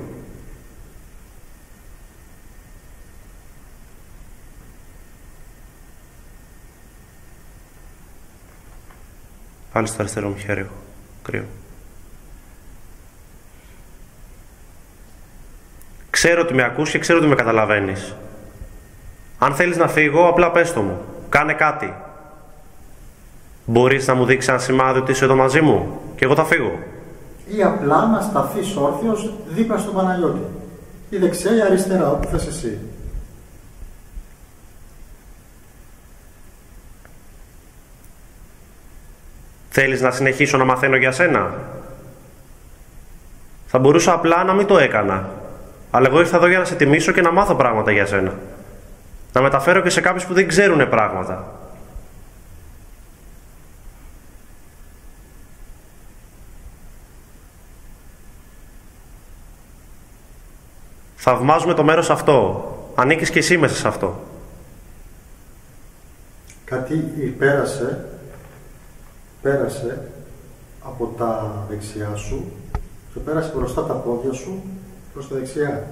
Πάλι στο αριστερό μου χέρι έχω κρύο. Ξέρω ότι με ακούς και ξέρω ότι με καταλαβαίνεις. Αν θέλεις να φύγω, απλά πες το μου. Κάνε κάτι. Μπορείς να μου δείξεις ένα σημάδι ότι είσαι εδώ μαζί μου και εγώ θα φύγω. Ή απλά να σταθείς όρθιος δίπλα στον Παναγιώτη. Ή δεξιά ή αριστερά, όπου θες εσύ. Θέλεις να συνεχίσω να μαθαίνω για σένα? Θα μπορούσα απλά να μην το έκανα. Αλλά εγώ ήρθα εδώ για να σε τιμήσω και να μάθω πράγματα για σένα. Να μεταφέρω και σε κάποιους που δεν ξέρουν πράγματα. Θαυμάζουμε το μέρος αυτό. Ανήκεις και εσύ μέσα σε αυτό. Κάτι πέρασε, πέρασε από τα δεξιά σου και πέρασε μπροστά τα πόδια σου προς τα δεξιά.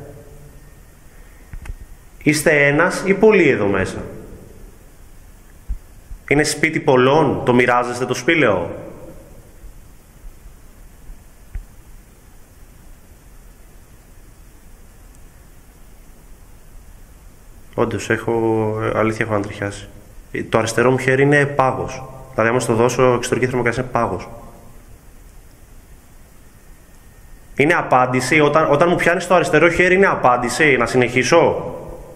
Είστε ένας ή πολλοί εδώ μέσα? Είναι σπίτι πολλών, το μοιράζεστε το σπήλαιο? Όντως, έχω, αλήθεια έχω αντριχιάσει. Το αριστερό μου χέρι είναι πάγος. Δηλαδή, άμα στο δώσω εξωτερική θερμοκρασία είναι πάγος. Είναι απάντηση, όταν, όταν μου πιάνεις το αριστερό χέρι είναι απάντηση, να συνεχίσω?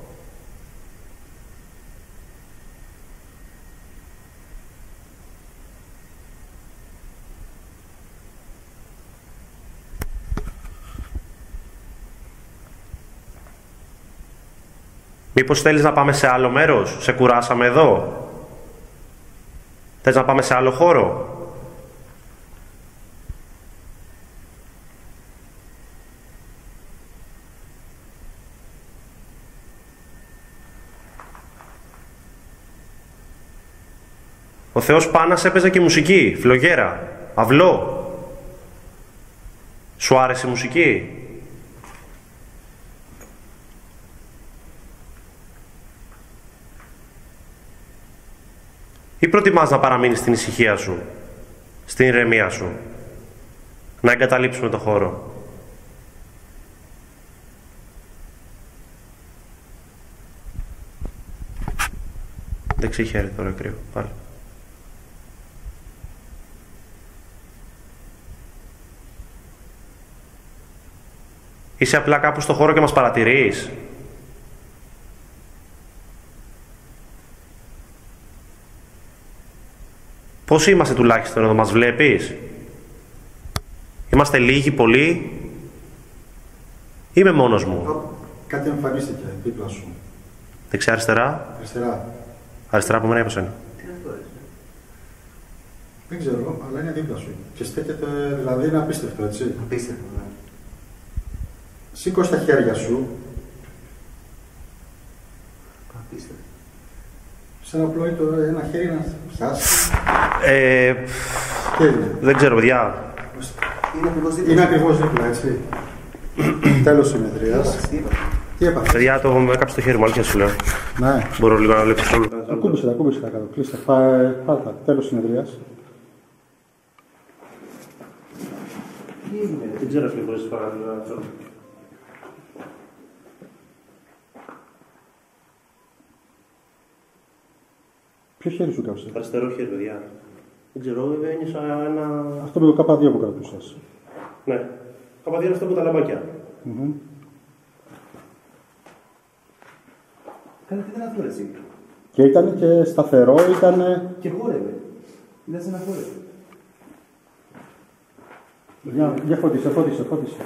Μήπως θέλεις να πάμε σε άλλο μέρος? Σε κουράσαμε εδώ? Θες να πάμε σε άλλο χώρο? Ο Θεός Πάνας έπαιζε και μουσική, φλογέρα, αυλό. Σου άρεσε η μουσική? Ή προτιμάς να παραμείνεις στην ησυχία σου, στην ηρεμία σου, να εγκαταλείψουμε το χώρο? Δεξί χέρι τώρα κρύο, πάλι. Είσαι απλά κάπου στο χώρο και μας παρατηρείς? Πόσοι είμαστε τουλάχιστον εδώ, μας βλέπεις? Είμαστε λίγοι, πολλοί? Είμαι μόνος μου? Κάτι εμφανίστηκε δίπλα σου. Δεξιά, αριστερά? Αριστερά. Αριστερά από μένα ή από σένα? Δεν ξέρω, αλλά είναι δίπλα σου. Και στέκεται, δηλαδή είναι απίστευτο, έτσι. Απίστευτο, ναι. Σήκω στα χέρια σου. Απίστευτο. Σε ένα πλόι το ένα χέρι να πιάσει. Ε, δεν ξέρω, παιδιά. Είναι ακριβώς δίπλα. Είναι ακριβώς δίπλα, έτσι. Τέλος συνεδρίας. Τι έπαθες? Παιδιά, το με έκαψε το χέρι μου, αλήθεια σου λέω. Ναι. Μπορώ λίγο να βλέπω. Ακούμπησε τα, ακούμπησε τα κάτω. Κλείστε. Πάρτα. Τέλος συνεδρίας. Τι έγινε? Δεν ξέρω, φίλε, μπορείς να... Ποιο χέρι σου κάψε? Αριστερό χέρι, παιδιά. Δεν ξέρω, βέβαια ένιωσα ένα... Αυτό με το κάπα δύο που κρατούσες. Ναι. Κάπα δύο είναι αυτό που τα λαμπάκια. Mm-hmm. Κάτι δεν αυτό εσύ. Και ήταν και σταθερό, ήταν... Και χόρευε. Ήταν σε ένα χόρευε. Για, για φώτισε, φώτισε, φώτισε.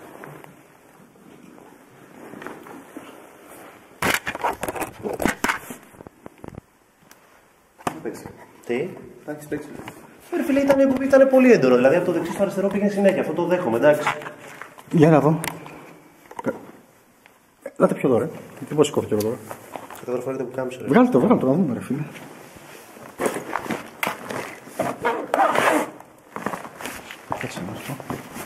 Τι? Θα έχεις παίξει. Ρε φίλε, ήταν, ήταν πολύ έντονο. Δηλαδή από το δεξί στο αριστερό πήγαινε συνέχεια. Αυτό το δέχομαι, εντάξει. Για να δω. Ελάτε πιο εδώ, ρε. Τι πώς σηκώθηκε εδώ τώρα. Σε καταφορείτε που κάμισε, ρε. Βγάλτε το, βγάλτε το να δούμε, ρε φίλε. Κάτσε να αυτό.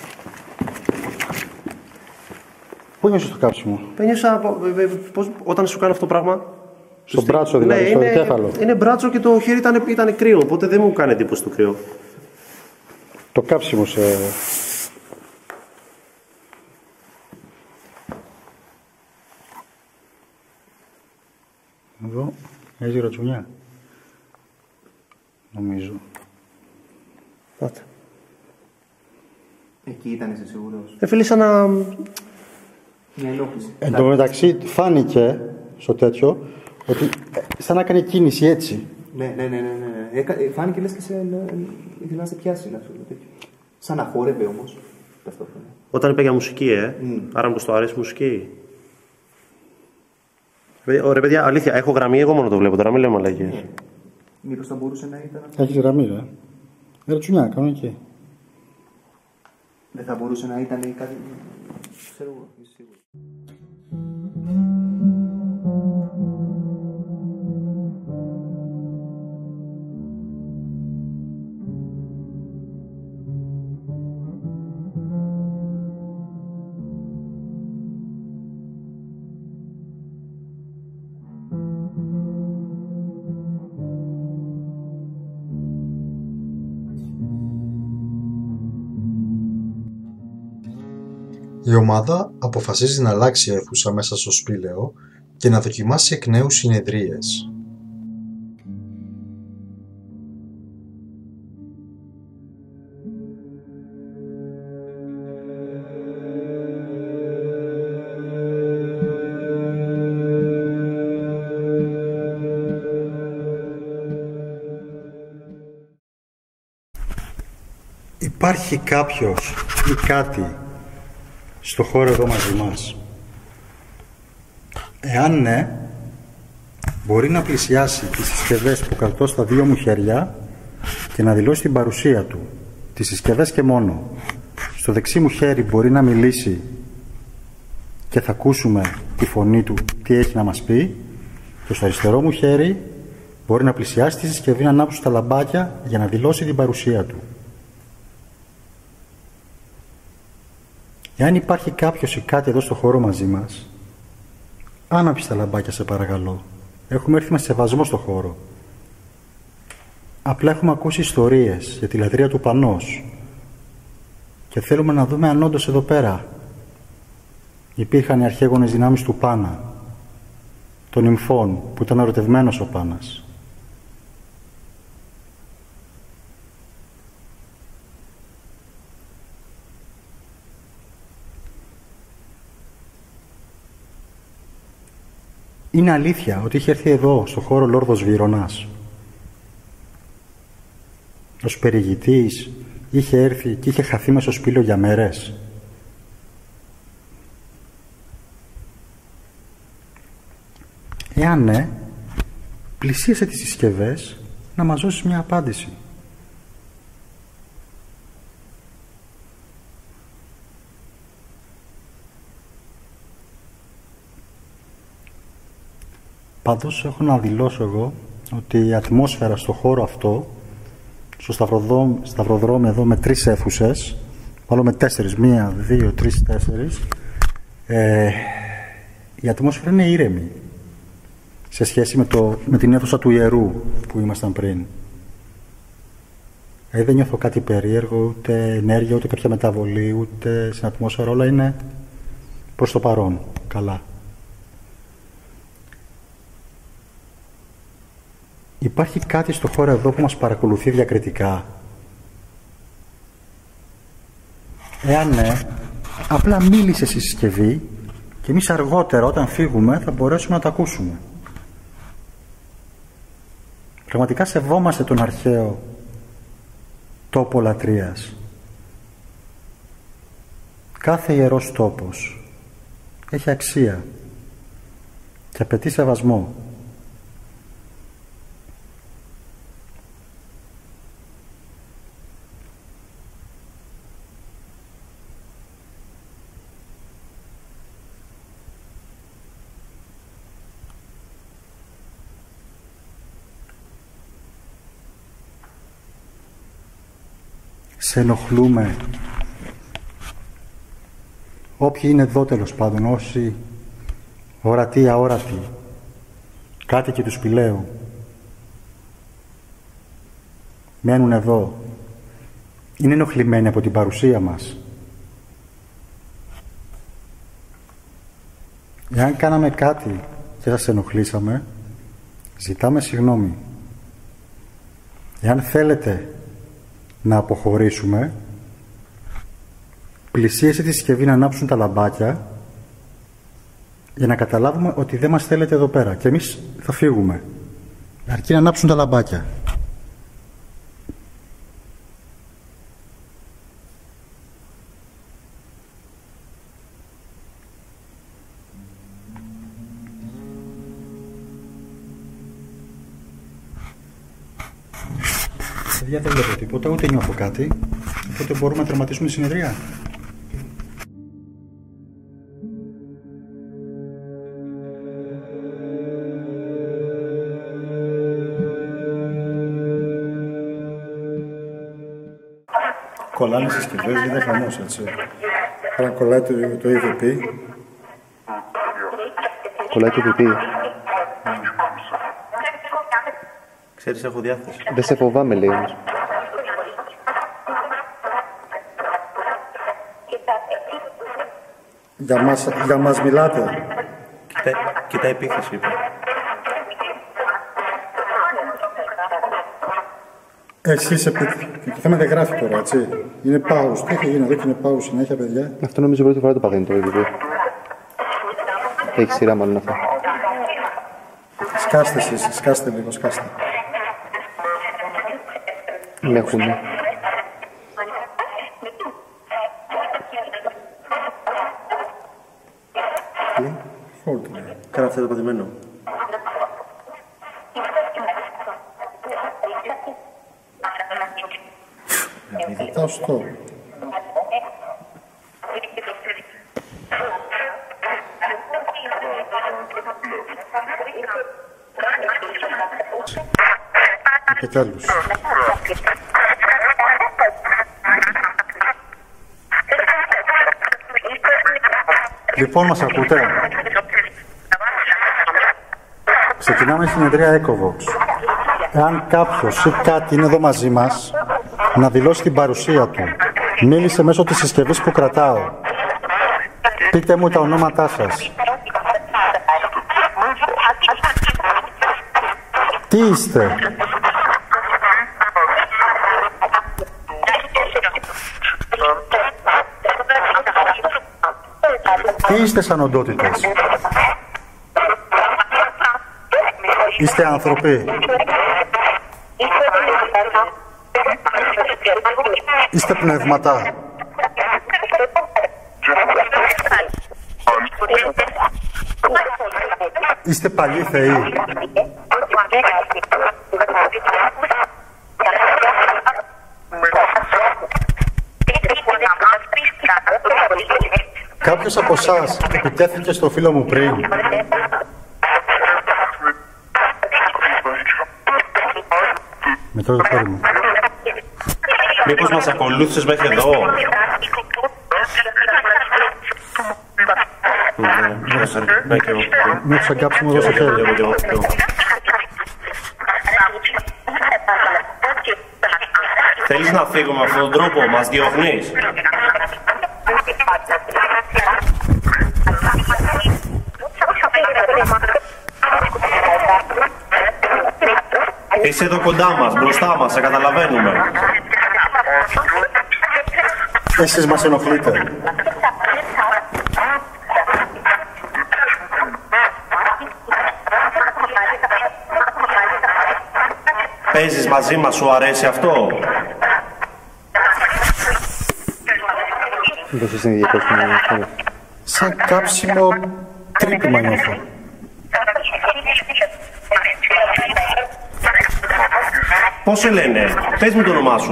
Πού νιώσες το κάψιμο? Ένιωσα πώς, όταν σου κάνω αυτό το πράγμα. Στο μπράτσο δηλαδή, ναι, στο είναι, εγκέφαλο. Είναι μπράτσο και το χέρι ήταν, ήταν κρύο, οπότε δεν μου κάνει εντύπωση το κρύο. Το κάψιμο σε... Εδώ έχει ρατσουνιά. Νομίζω. Πάτε. Εκεί ήταν είσαι σίγουρος? Ε, φίλε, σαν να... Μια ενόχληση. Εν τω μεταξύ φάνηκε στο τέτοιο ότι ε, σαν να έκανε κίνηση έτσι. Ναι, ναι, ναι, ναι, ναι. Έκα, ε, φάνηκε λες και σε, ε, ήθελα να σε πιάσει αυτό το τέτοιο. Σαν να χόρευε όμως. Ταυτόχρονα. Όταν είπε για μουσική, ε. Mm. Άρα μου το αρέσει μουσική. Ωραία, παιδιά, αλήθεια, έχω γραμμή, εγώ μόνο το βλέπω τώρα, μην λέμε αλλαγές. Yeah. Μήπως θα μπορούσε να ήταν αυτό? Έχει γραμμή, ρε. Ρατσουνιά, κανονική. Δεν θα μπορούσε να ήταν κάτι. Ξέρω εγώ, είσαι σίγουρος? Η ομάδα αποφασίζει να αλλάξει αίθουσα μέσα στο σπήλαιο και να δοκιμάσει εκ νέου συνεδρίες. Υπάρχει κάποιος ή κάτι στο χώρο εδώ μαζί μας? Εάν ναι, μπορεί να πλησιάσει τις συσκευές που κρατώ στα δύο μου χέρια και να δηλώσει την παρουσία του. Τις συσκευές και μόνο. Στο δεξί μου χέρι μπορεί να μιλήσει και θα ακούσουμε τη φωνή του, τι έχει να μας πει, και στο αριστερό μου χέρι μπορεί να πλησιάσει τη συσκευή, να ανάψει τα λαμπάκια για να δηλώσει την παρουσία του. Εάν υπάρχει κάποιος ή κάτι εδώ στο χώρο μαζί μας, άναψε τα λαμπάκια, σε παρακαλώ. Έχουμε έρθει με σεβασμό στο χώρο. Απλά έχουμε ακούσει ιστορίες για τη λατρεία του Πανός και θέλουμε να δούμε αν όντως εδώ πέρα υπήρχαν οι αρχαίγονες δυνάμεις του Πάνα, των νυμφών που ήταν ερωτευμένος ο Πάνας. Είναι αλήθεια ότι είχε έρθει εδώ στο χώρο Λόρδος Βυρωνάς. Ως περιηγητής είχε έρθει και είχε χαθεί μες στο σπήλαιο για μέρες. Εάν ναι, πλησίασε τις συσκευές να μας δώσεις μια απάντηση. Πάντως έχω να δηλώσω εγώ ότι η ατμόσφαιρα στο χώρο αυτό, στο σταυροδρόμι, σταυροδρόμι εδώ με τρεις αίθουσες, μάλλον με τέσσερις, μία, δύο, τρεις, τέσσερις, ε, η ατμόσφαιρα είναι ήρεμη σε σχέση με, το, με την αίθουσα του ιερού που ήμασταν πριν. Ε, δεν νιώθω κάτι περίεργο, ούτε ενέργεια, ούτε κάποια μεταβολή, ούτε στην ατμόσφαιρα, όλα είναι προς το παρόν καλά. Υπάρχει κάτι στο χώρο εδώ που μας παρακολουθεί διακριτικά? Εάν ναι, απλά μίλησε στη συσκευή και εμείς αργότερα όταν φύγουμε θα μπορέσουμε να τα ακούσουμε. Πραγματικά σεβόμαστε τον αρχαίο τόπο λατρείας. Κάθε ιερός τόπος έχει αξία και απαιτεί σεβασμό. Σε ενοχλούμε? Όποιοι είναι εδώ, τέλος πάντων, όσοι ορατοί, αόρατοι, κάτοικοι του σπηλαίου, μένουν εδώ, είναι ενοχλημένοι από την παρουσία μας? Εάν κάναμε κάτι και σας ενοχλήσαμε, Ζητάμε συγγνώμη. Εάν θέλετε να αποχωρήσουμε, πλησίασε τη συσκευή να ανάψουν τα λαμπάκια για να καταλάβουμε ότι δεν μας θέλετε εδώ πέρα και εμείς θα φύγουμε. Αρκεί να ανάψουν τα λαμπάκια. Παιδιά, δεν βλέπω τίποτα, ούτε νιώθω κάτι, οπότε μπορούμε να τερματίσουμε τη συνεδρία. Κολλάνε συσκευές, γίνεται χαμός, έτσι. Άρα κολλάει το, το ι βι πι. Κολλάει το ι βι πι. Ξέρεις, έχω διάθεση. Δεν σε φοβάμαι, λέει όμως. Για μας, για μας μιλάτε. Κοίτα, κοίτα επίθεση, είπε. Εσείς, το θέμα δεν γράφει τώρα, έτσι. Είναι πάους. Τι έχει γίνει εδώ και είναι πάους συνέχεια, παιδιά. Αυτό νομίζω πρώτη φορά το παθαίνει το ι βι πι. Έχει σειρά μάλλον αυτό. Σκάστε εσείς, σκάστε λίγο, σκάστε. Με έχουνε. Τι, hold. Κάνε αυτό το πατημένο. Θα στο. Επιτέλους. Λοιπόν, μας ακούτε? Ξεκινάμε η συνεδρία Ecovox. Εάν κάποιος ή κάτι είναι εδώ μαζί μας, να δηλώσει την παρουσία του. Μίλησε μέσω της συσκευής που κρατάω. Πείτε μου τα ονόματά σας. Τι είστε? Τι είστε σαν οντότητες? Είστε άνθρωποι? Είστε πνεύματα? Είστε παλιοί θεοί? Κάποιος από εσάς επιτέθηκε στο φίλο μου πριν? Με τώρα το χέρι μου. Μήπως μας ακολούθησες μέχρι εδώ? Με έχεις αγκάψιμο εδώ στο χέρι. Θέλεις να φύγουμε με αυτόν τον τρόπο, μας διώχνεις? Είσαι εδώ κοντά μας, μπροστά μας, σε καταλαβαίνουμε. Εσείς μας ενοχλείτε. Παίζεις μαζί μας, σου αρέσει αυτό? Δώσεις την ίδια κόσμο. Σαν κάψιμο τρύπημα νιώθω. Πώς σε λένε? Πες μου το όνομά σου.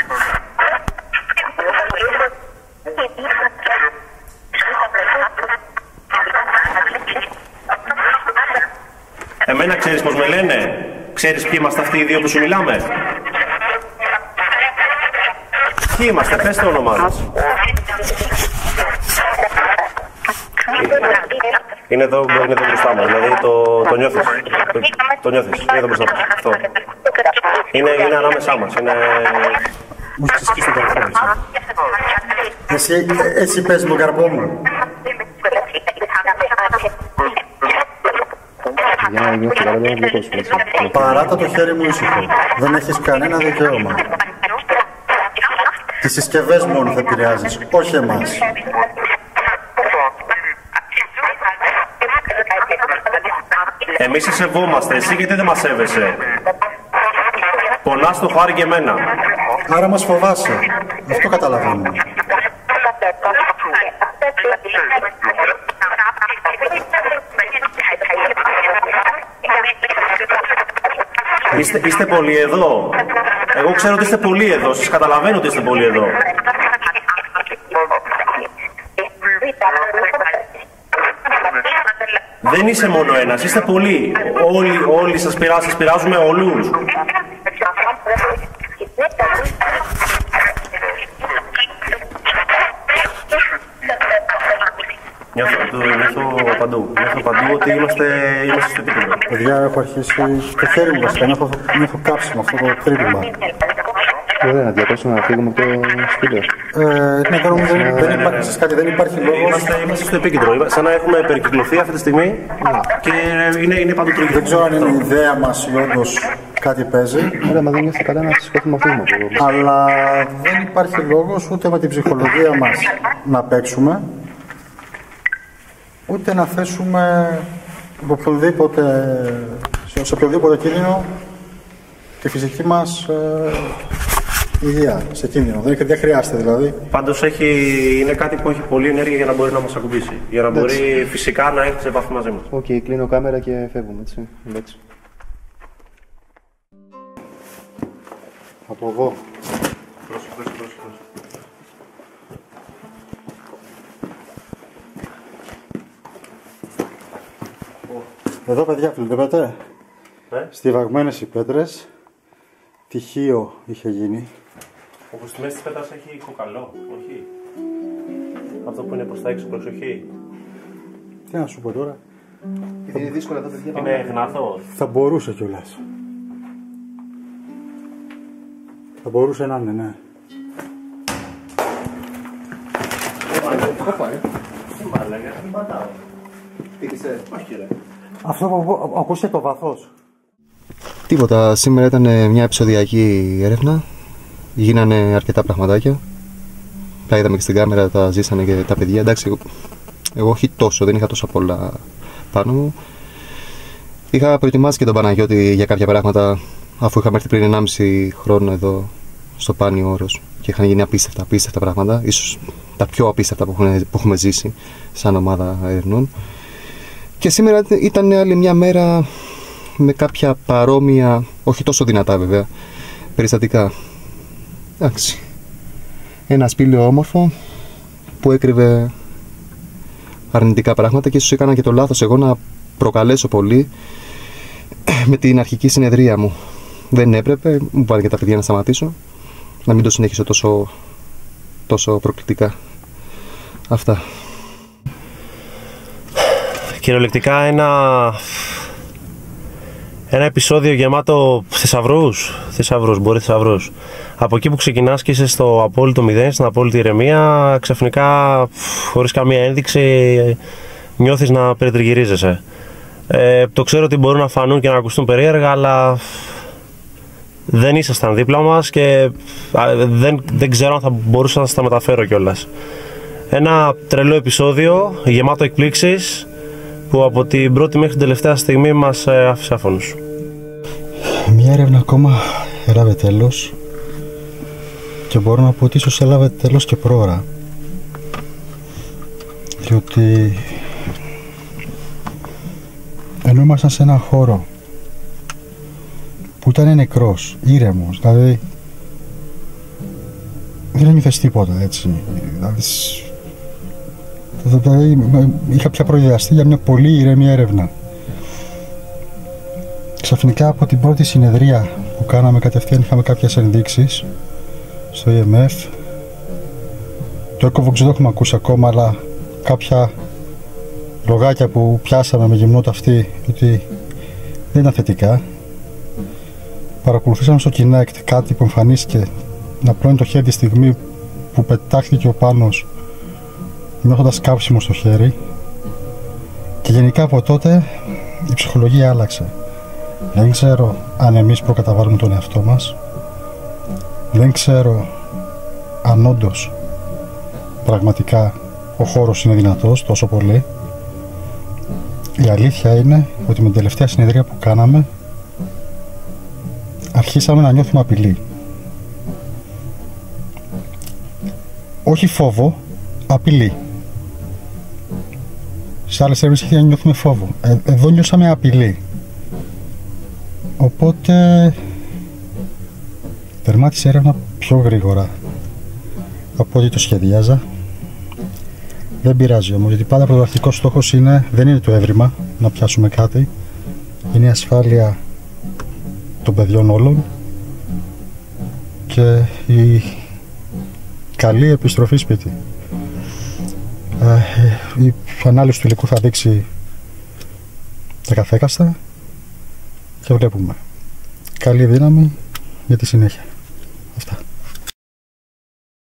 Εμένα ξέρεις πώς με λένε? Ξέρεις ποιοι είμαστε αυτοί οι δύο που σου μιλάμε? Ποιοι είμαστε? Πες το όνομά μας. Είναι εδώ, είναι εδώ μπροστά μας, δηλαδή το, το νιώθεις. Το, το νιώθεις, είναι εδώ μπροστά μας. Αυτό. Είναι, είναι ανάμεσά μας, είναι... Μου έχεις σκίσει το καρπό, έτσι. Εσύ, εσύ πες μου, καρπό μου. Για να νιώθει καλά, δεν είναι δικό σου. Παράτα το χέρι μου ήσυχο. Δεν έχεις κανένα δικαίωμα. Τις συσκευές μόνο θα επηρεάζεις, όχι εμάς. Εμείς σε σεβόμαστε, εσύ γιατί δεν μας σέβεσαι. Πονάς το χάρη και εμένα. Άρα μας φοβάσαι. Αυτό καταλαβαίνω. Είστε, είστε πολλοί εδώ. Εγώ ξέρω ότι είστε πολλοί εδώ. Σας καταλαβαίνω ότι είστε πολλοί εδώ. Δεν είσαι μόνο ένας, είστε πολλοί. Όλοι, όλοι σας πειράζουν, σας πειράζουμε όλους. Νιώθω, το, νιώθω παντού. Νιώθω παντού ότι είμαστε, είμαστε στο επίπεδο. Παιδιά, έχω αρχίσει το χέρι μου βασικά. Νιώθω, νιώθω κάψιμο αυτό το τρύπημα. Ωραία, να διακόψουμε να φύγουμε από το σπίτι. Ε, ναι, τώρα μου δεν, δεν, υπάρχει, κάτι, δεν υπάρχει λόγος. Είμαστε, είμαστε στο επίκεντρο. Σαν να έχουμε περικυκλωθεί αυτή τη στιγμή και είναι, είναι παντού τρίγυρο. Δεν ξέρω αν είναι η ιδέα μας ή όντως κάτι παίζει. Ωραία, μα δεν νιώθει καλά να σηκώθουμε αυτό. Αλλά δεν υπάρχει λόγος ούτε με την ψυχολογία μας να παίξουμε, ούτε να θέσουμε οποιοδήποτε, σε οποιοδήποτε κίνδυνο τη φυσική μας ε, υγεία σε κίνδυνο. Δεν, δεν χρειάζεται δηλαδή. Πάντως έχει, είναι κάτι που έχει πολλή ενέργεια για να μπορεί να μας ακουμπήσει. Για να μπορεί έτσι φυσικά να έρθει σε επαφή μαζί μας. Οκ, okay, κλείνω κάμερα και φεύγουμε, έτσι. Εντάξει. Από εδώ. Πρόσεχε, πρόσεχε, πρόσεχε. Εδώ παιδιά βλέπετε, ε? στιβαγμένες οι πέτρες, τυχείο είχε γίνει. Όπως στη μέση της πέτρας έχει κοκαλό, όχι. Αυτό που είναι προς τα έξω, προσοχή. Τι να σου πω τώρα. Είναι δύσκολο εδώ, παιδιά. Είναι γνάθος. Θα μπορούσε κιόλας. Θα μπορούσε να είναι, ναι. Όπα, ε. Τι μάλαγα, δεν πατάω. Πήκησε. Όχι ρε. Αυτό που ακούσε το βάθος. Τίποτα, σήμερα ήταν μια επεισοδιακή έρευνα. Γίνανε αρκετά πραγματάκια. Τα είδαμε και στην κάμερα, τα ζήσανε και τα παιδιά. Εντάξει, εγώ, εγώ όχι τόσο, δεν είχα τόσα πολλά πάνω μου. Είχα προετοιμάσει και τον Παναγιώτη για κάποια πράγματα, αφού είχαμε έρθει πριν ενάμιση χρόνο εδώ στο Πάνιο Όρος και είχαν γίνει απίστευτα, απίστευτα πράγματα. Ίσως τα πιο απίστευτα που, έχουν, που έχουμε ζήσει σαν ομάδα ερευνών. Και σήμερα ήταν άλλη μια μέρα με κάποια παρόμοια, όχι τόσο δυνατά βέβαια, περιστατικά. Εντάξει. Ένα σπήλαιο όμορφο που έκρυβε αρνητικά πράγματα και ίσως έκανα και το λάθος εγώ να προκαλέσω πολύ με την αρχική συνεδρία μου. Δεν έπρεπε, μου πάνε και τα παιδιά να σταματήσω, να μην το συνέχισω τόσο, τόσο προκλητικά. Αυτά. Κυριολεκτικά ένα, ένα επεισόδιο γεμάτο θησαυρούς, θησαυρούς, μπορεί θησαυρούς. Από εκεί που ξεκινάς και είσαι στο απόλυτο μηδέν, στην απόλυτη ηρεμία, ξαφνικά χωρίς καμία ένδειξη νιώθεις να περιτριγυρίζεσαι. Ε, το ξέρω ότι μπορούν να φανούν και να ακουστούν περίεργα, αλλά δεν ήσασταν δίπλα μας και δεν, δεν ξέρω αν θα μπορούσα να σας τα μεταφέρω κιόλας. Ένα τρελό επεισόδιο, γεμάτο εκπλήξεις, που από την πρώτη μέχρι την τελευταία στιγμή μας άφησε άφωνους. Μια έρευνα ακόμα έλαβε τέλος και μπορώ να πω ότι ίσως έλαβε τέλος και πρόωρα, διότι ενώ ήμασταν σε έναν χώρο που ήταν νεκρός, ήρεμος, δηλαδή δεν ένιωθες τίποτα, έτσι, δηλαδή Δηλαδή, είχα πια προειδεαστεί για μια πολύ ηρεμή έρευνα. Ξαφνικά από την πρώτη συνεδρία που κάναμε κατευθείαν είχαμε κάποιες ενδείξεις στο ι εμ εφ. Το Ecovox δεν το έχουμε ακούσει ακόμα, αλλά κάποια λογάκια που πιάσαμε με γυμνό ταυτί ότι δεν ήταν θετικά. Παρακολουθήσαμε στο Kinect κάτι που εμφανίστηκε να πλώνει το χέρι τη στιγμή που πετάχτηκε ο Πάνος, νιώθοντας κάψιμο στο χέρι, και γενικά από τότε η ψυχολογία άλλαξε. Δεν ξέρω αν εμείς προκαταβάλουμε τον εαυτό μας. Δεν ξέρω αν όντως πραγματικά ο χώρος είναι δυνατός τόσο πολύ. Η αλήθεια είναι ότι με την τελευταία συνεδρία που κάναμε αρχίσαμε να νιώθουμε απειλή. Όχι φόβο, απειλή. Σε άλλες έρευνες είχε να νιώθουμε φόβο. Ε, εδώ νιώσαμε απειλή. Οπότε τερμάτισε έρευνα πιο γρήγορα από ό,τι το σχεδιάζα. Δεν πειράζει όμως, γιατί πάντα πρωταρχικός στόχος είναι, δεν είναι το έβριμα να πιάσουμε κάτι, είναι η ασφάλεια των παιδιών όλων και η καλή επιστροφή σπίτι. Ε, η ανάλυση του υλικού θα δείξει τα καθέκαστα και βλέπουμε. Καλή δύναμη για τη συνέχεια.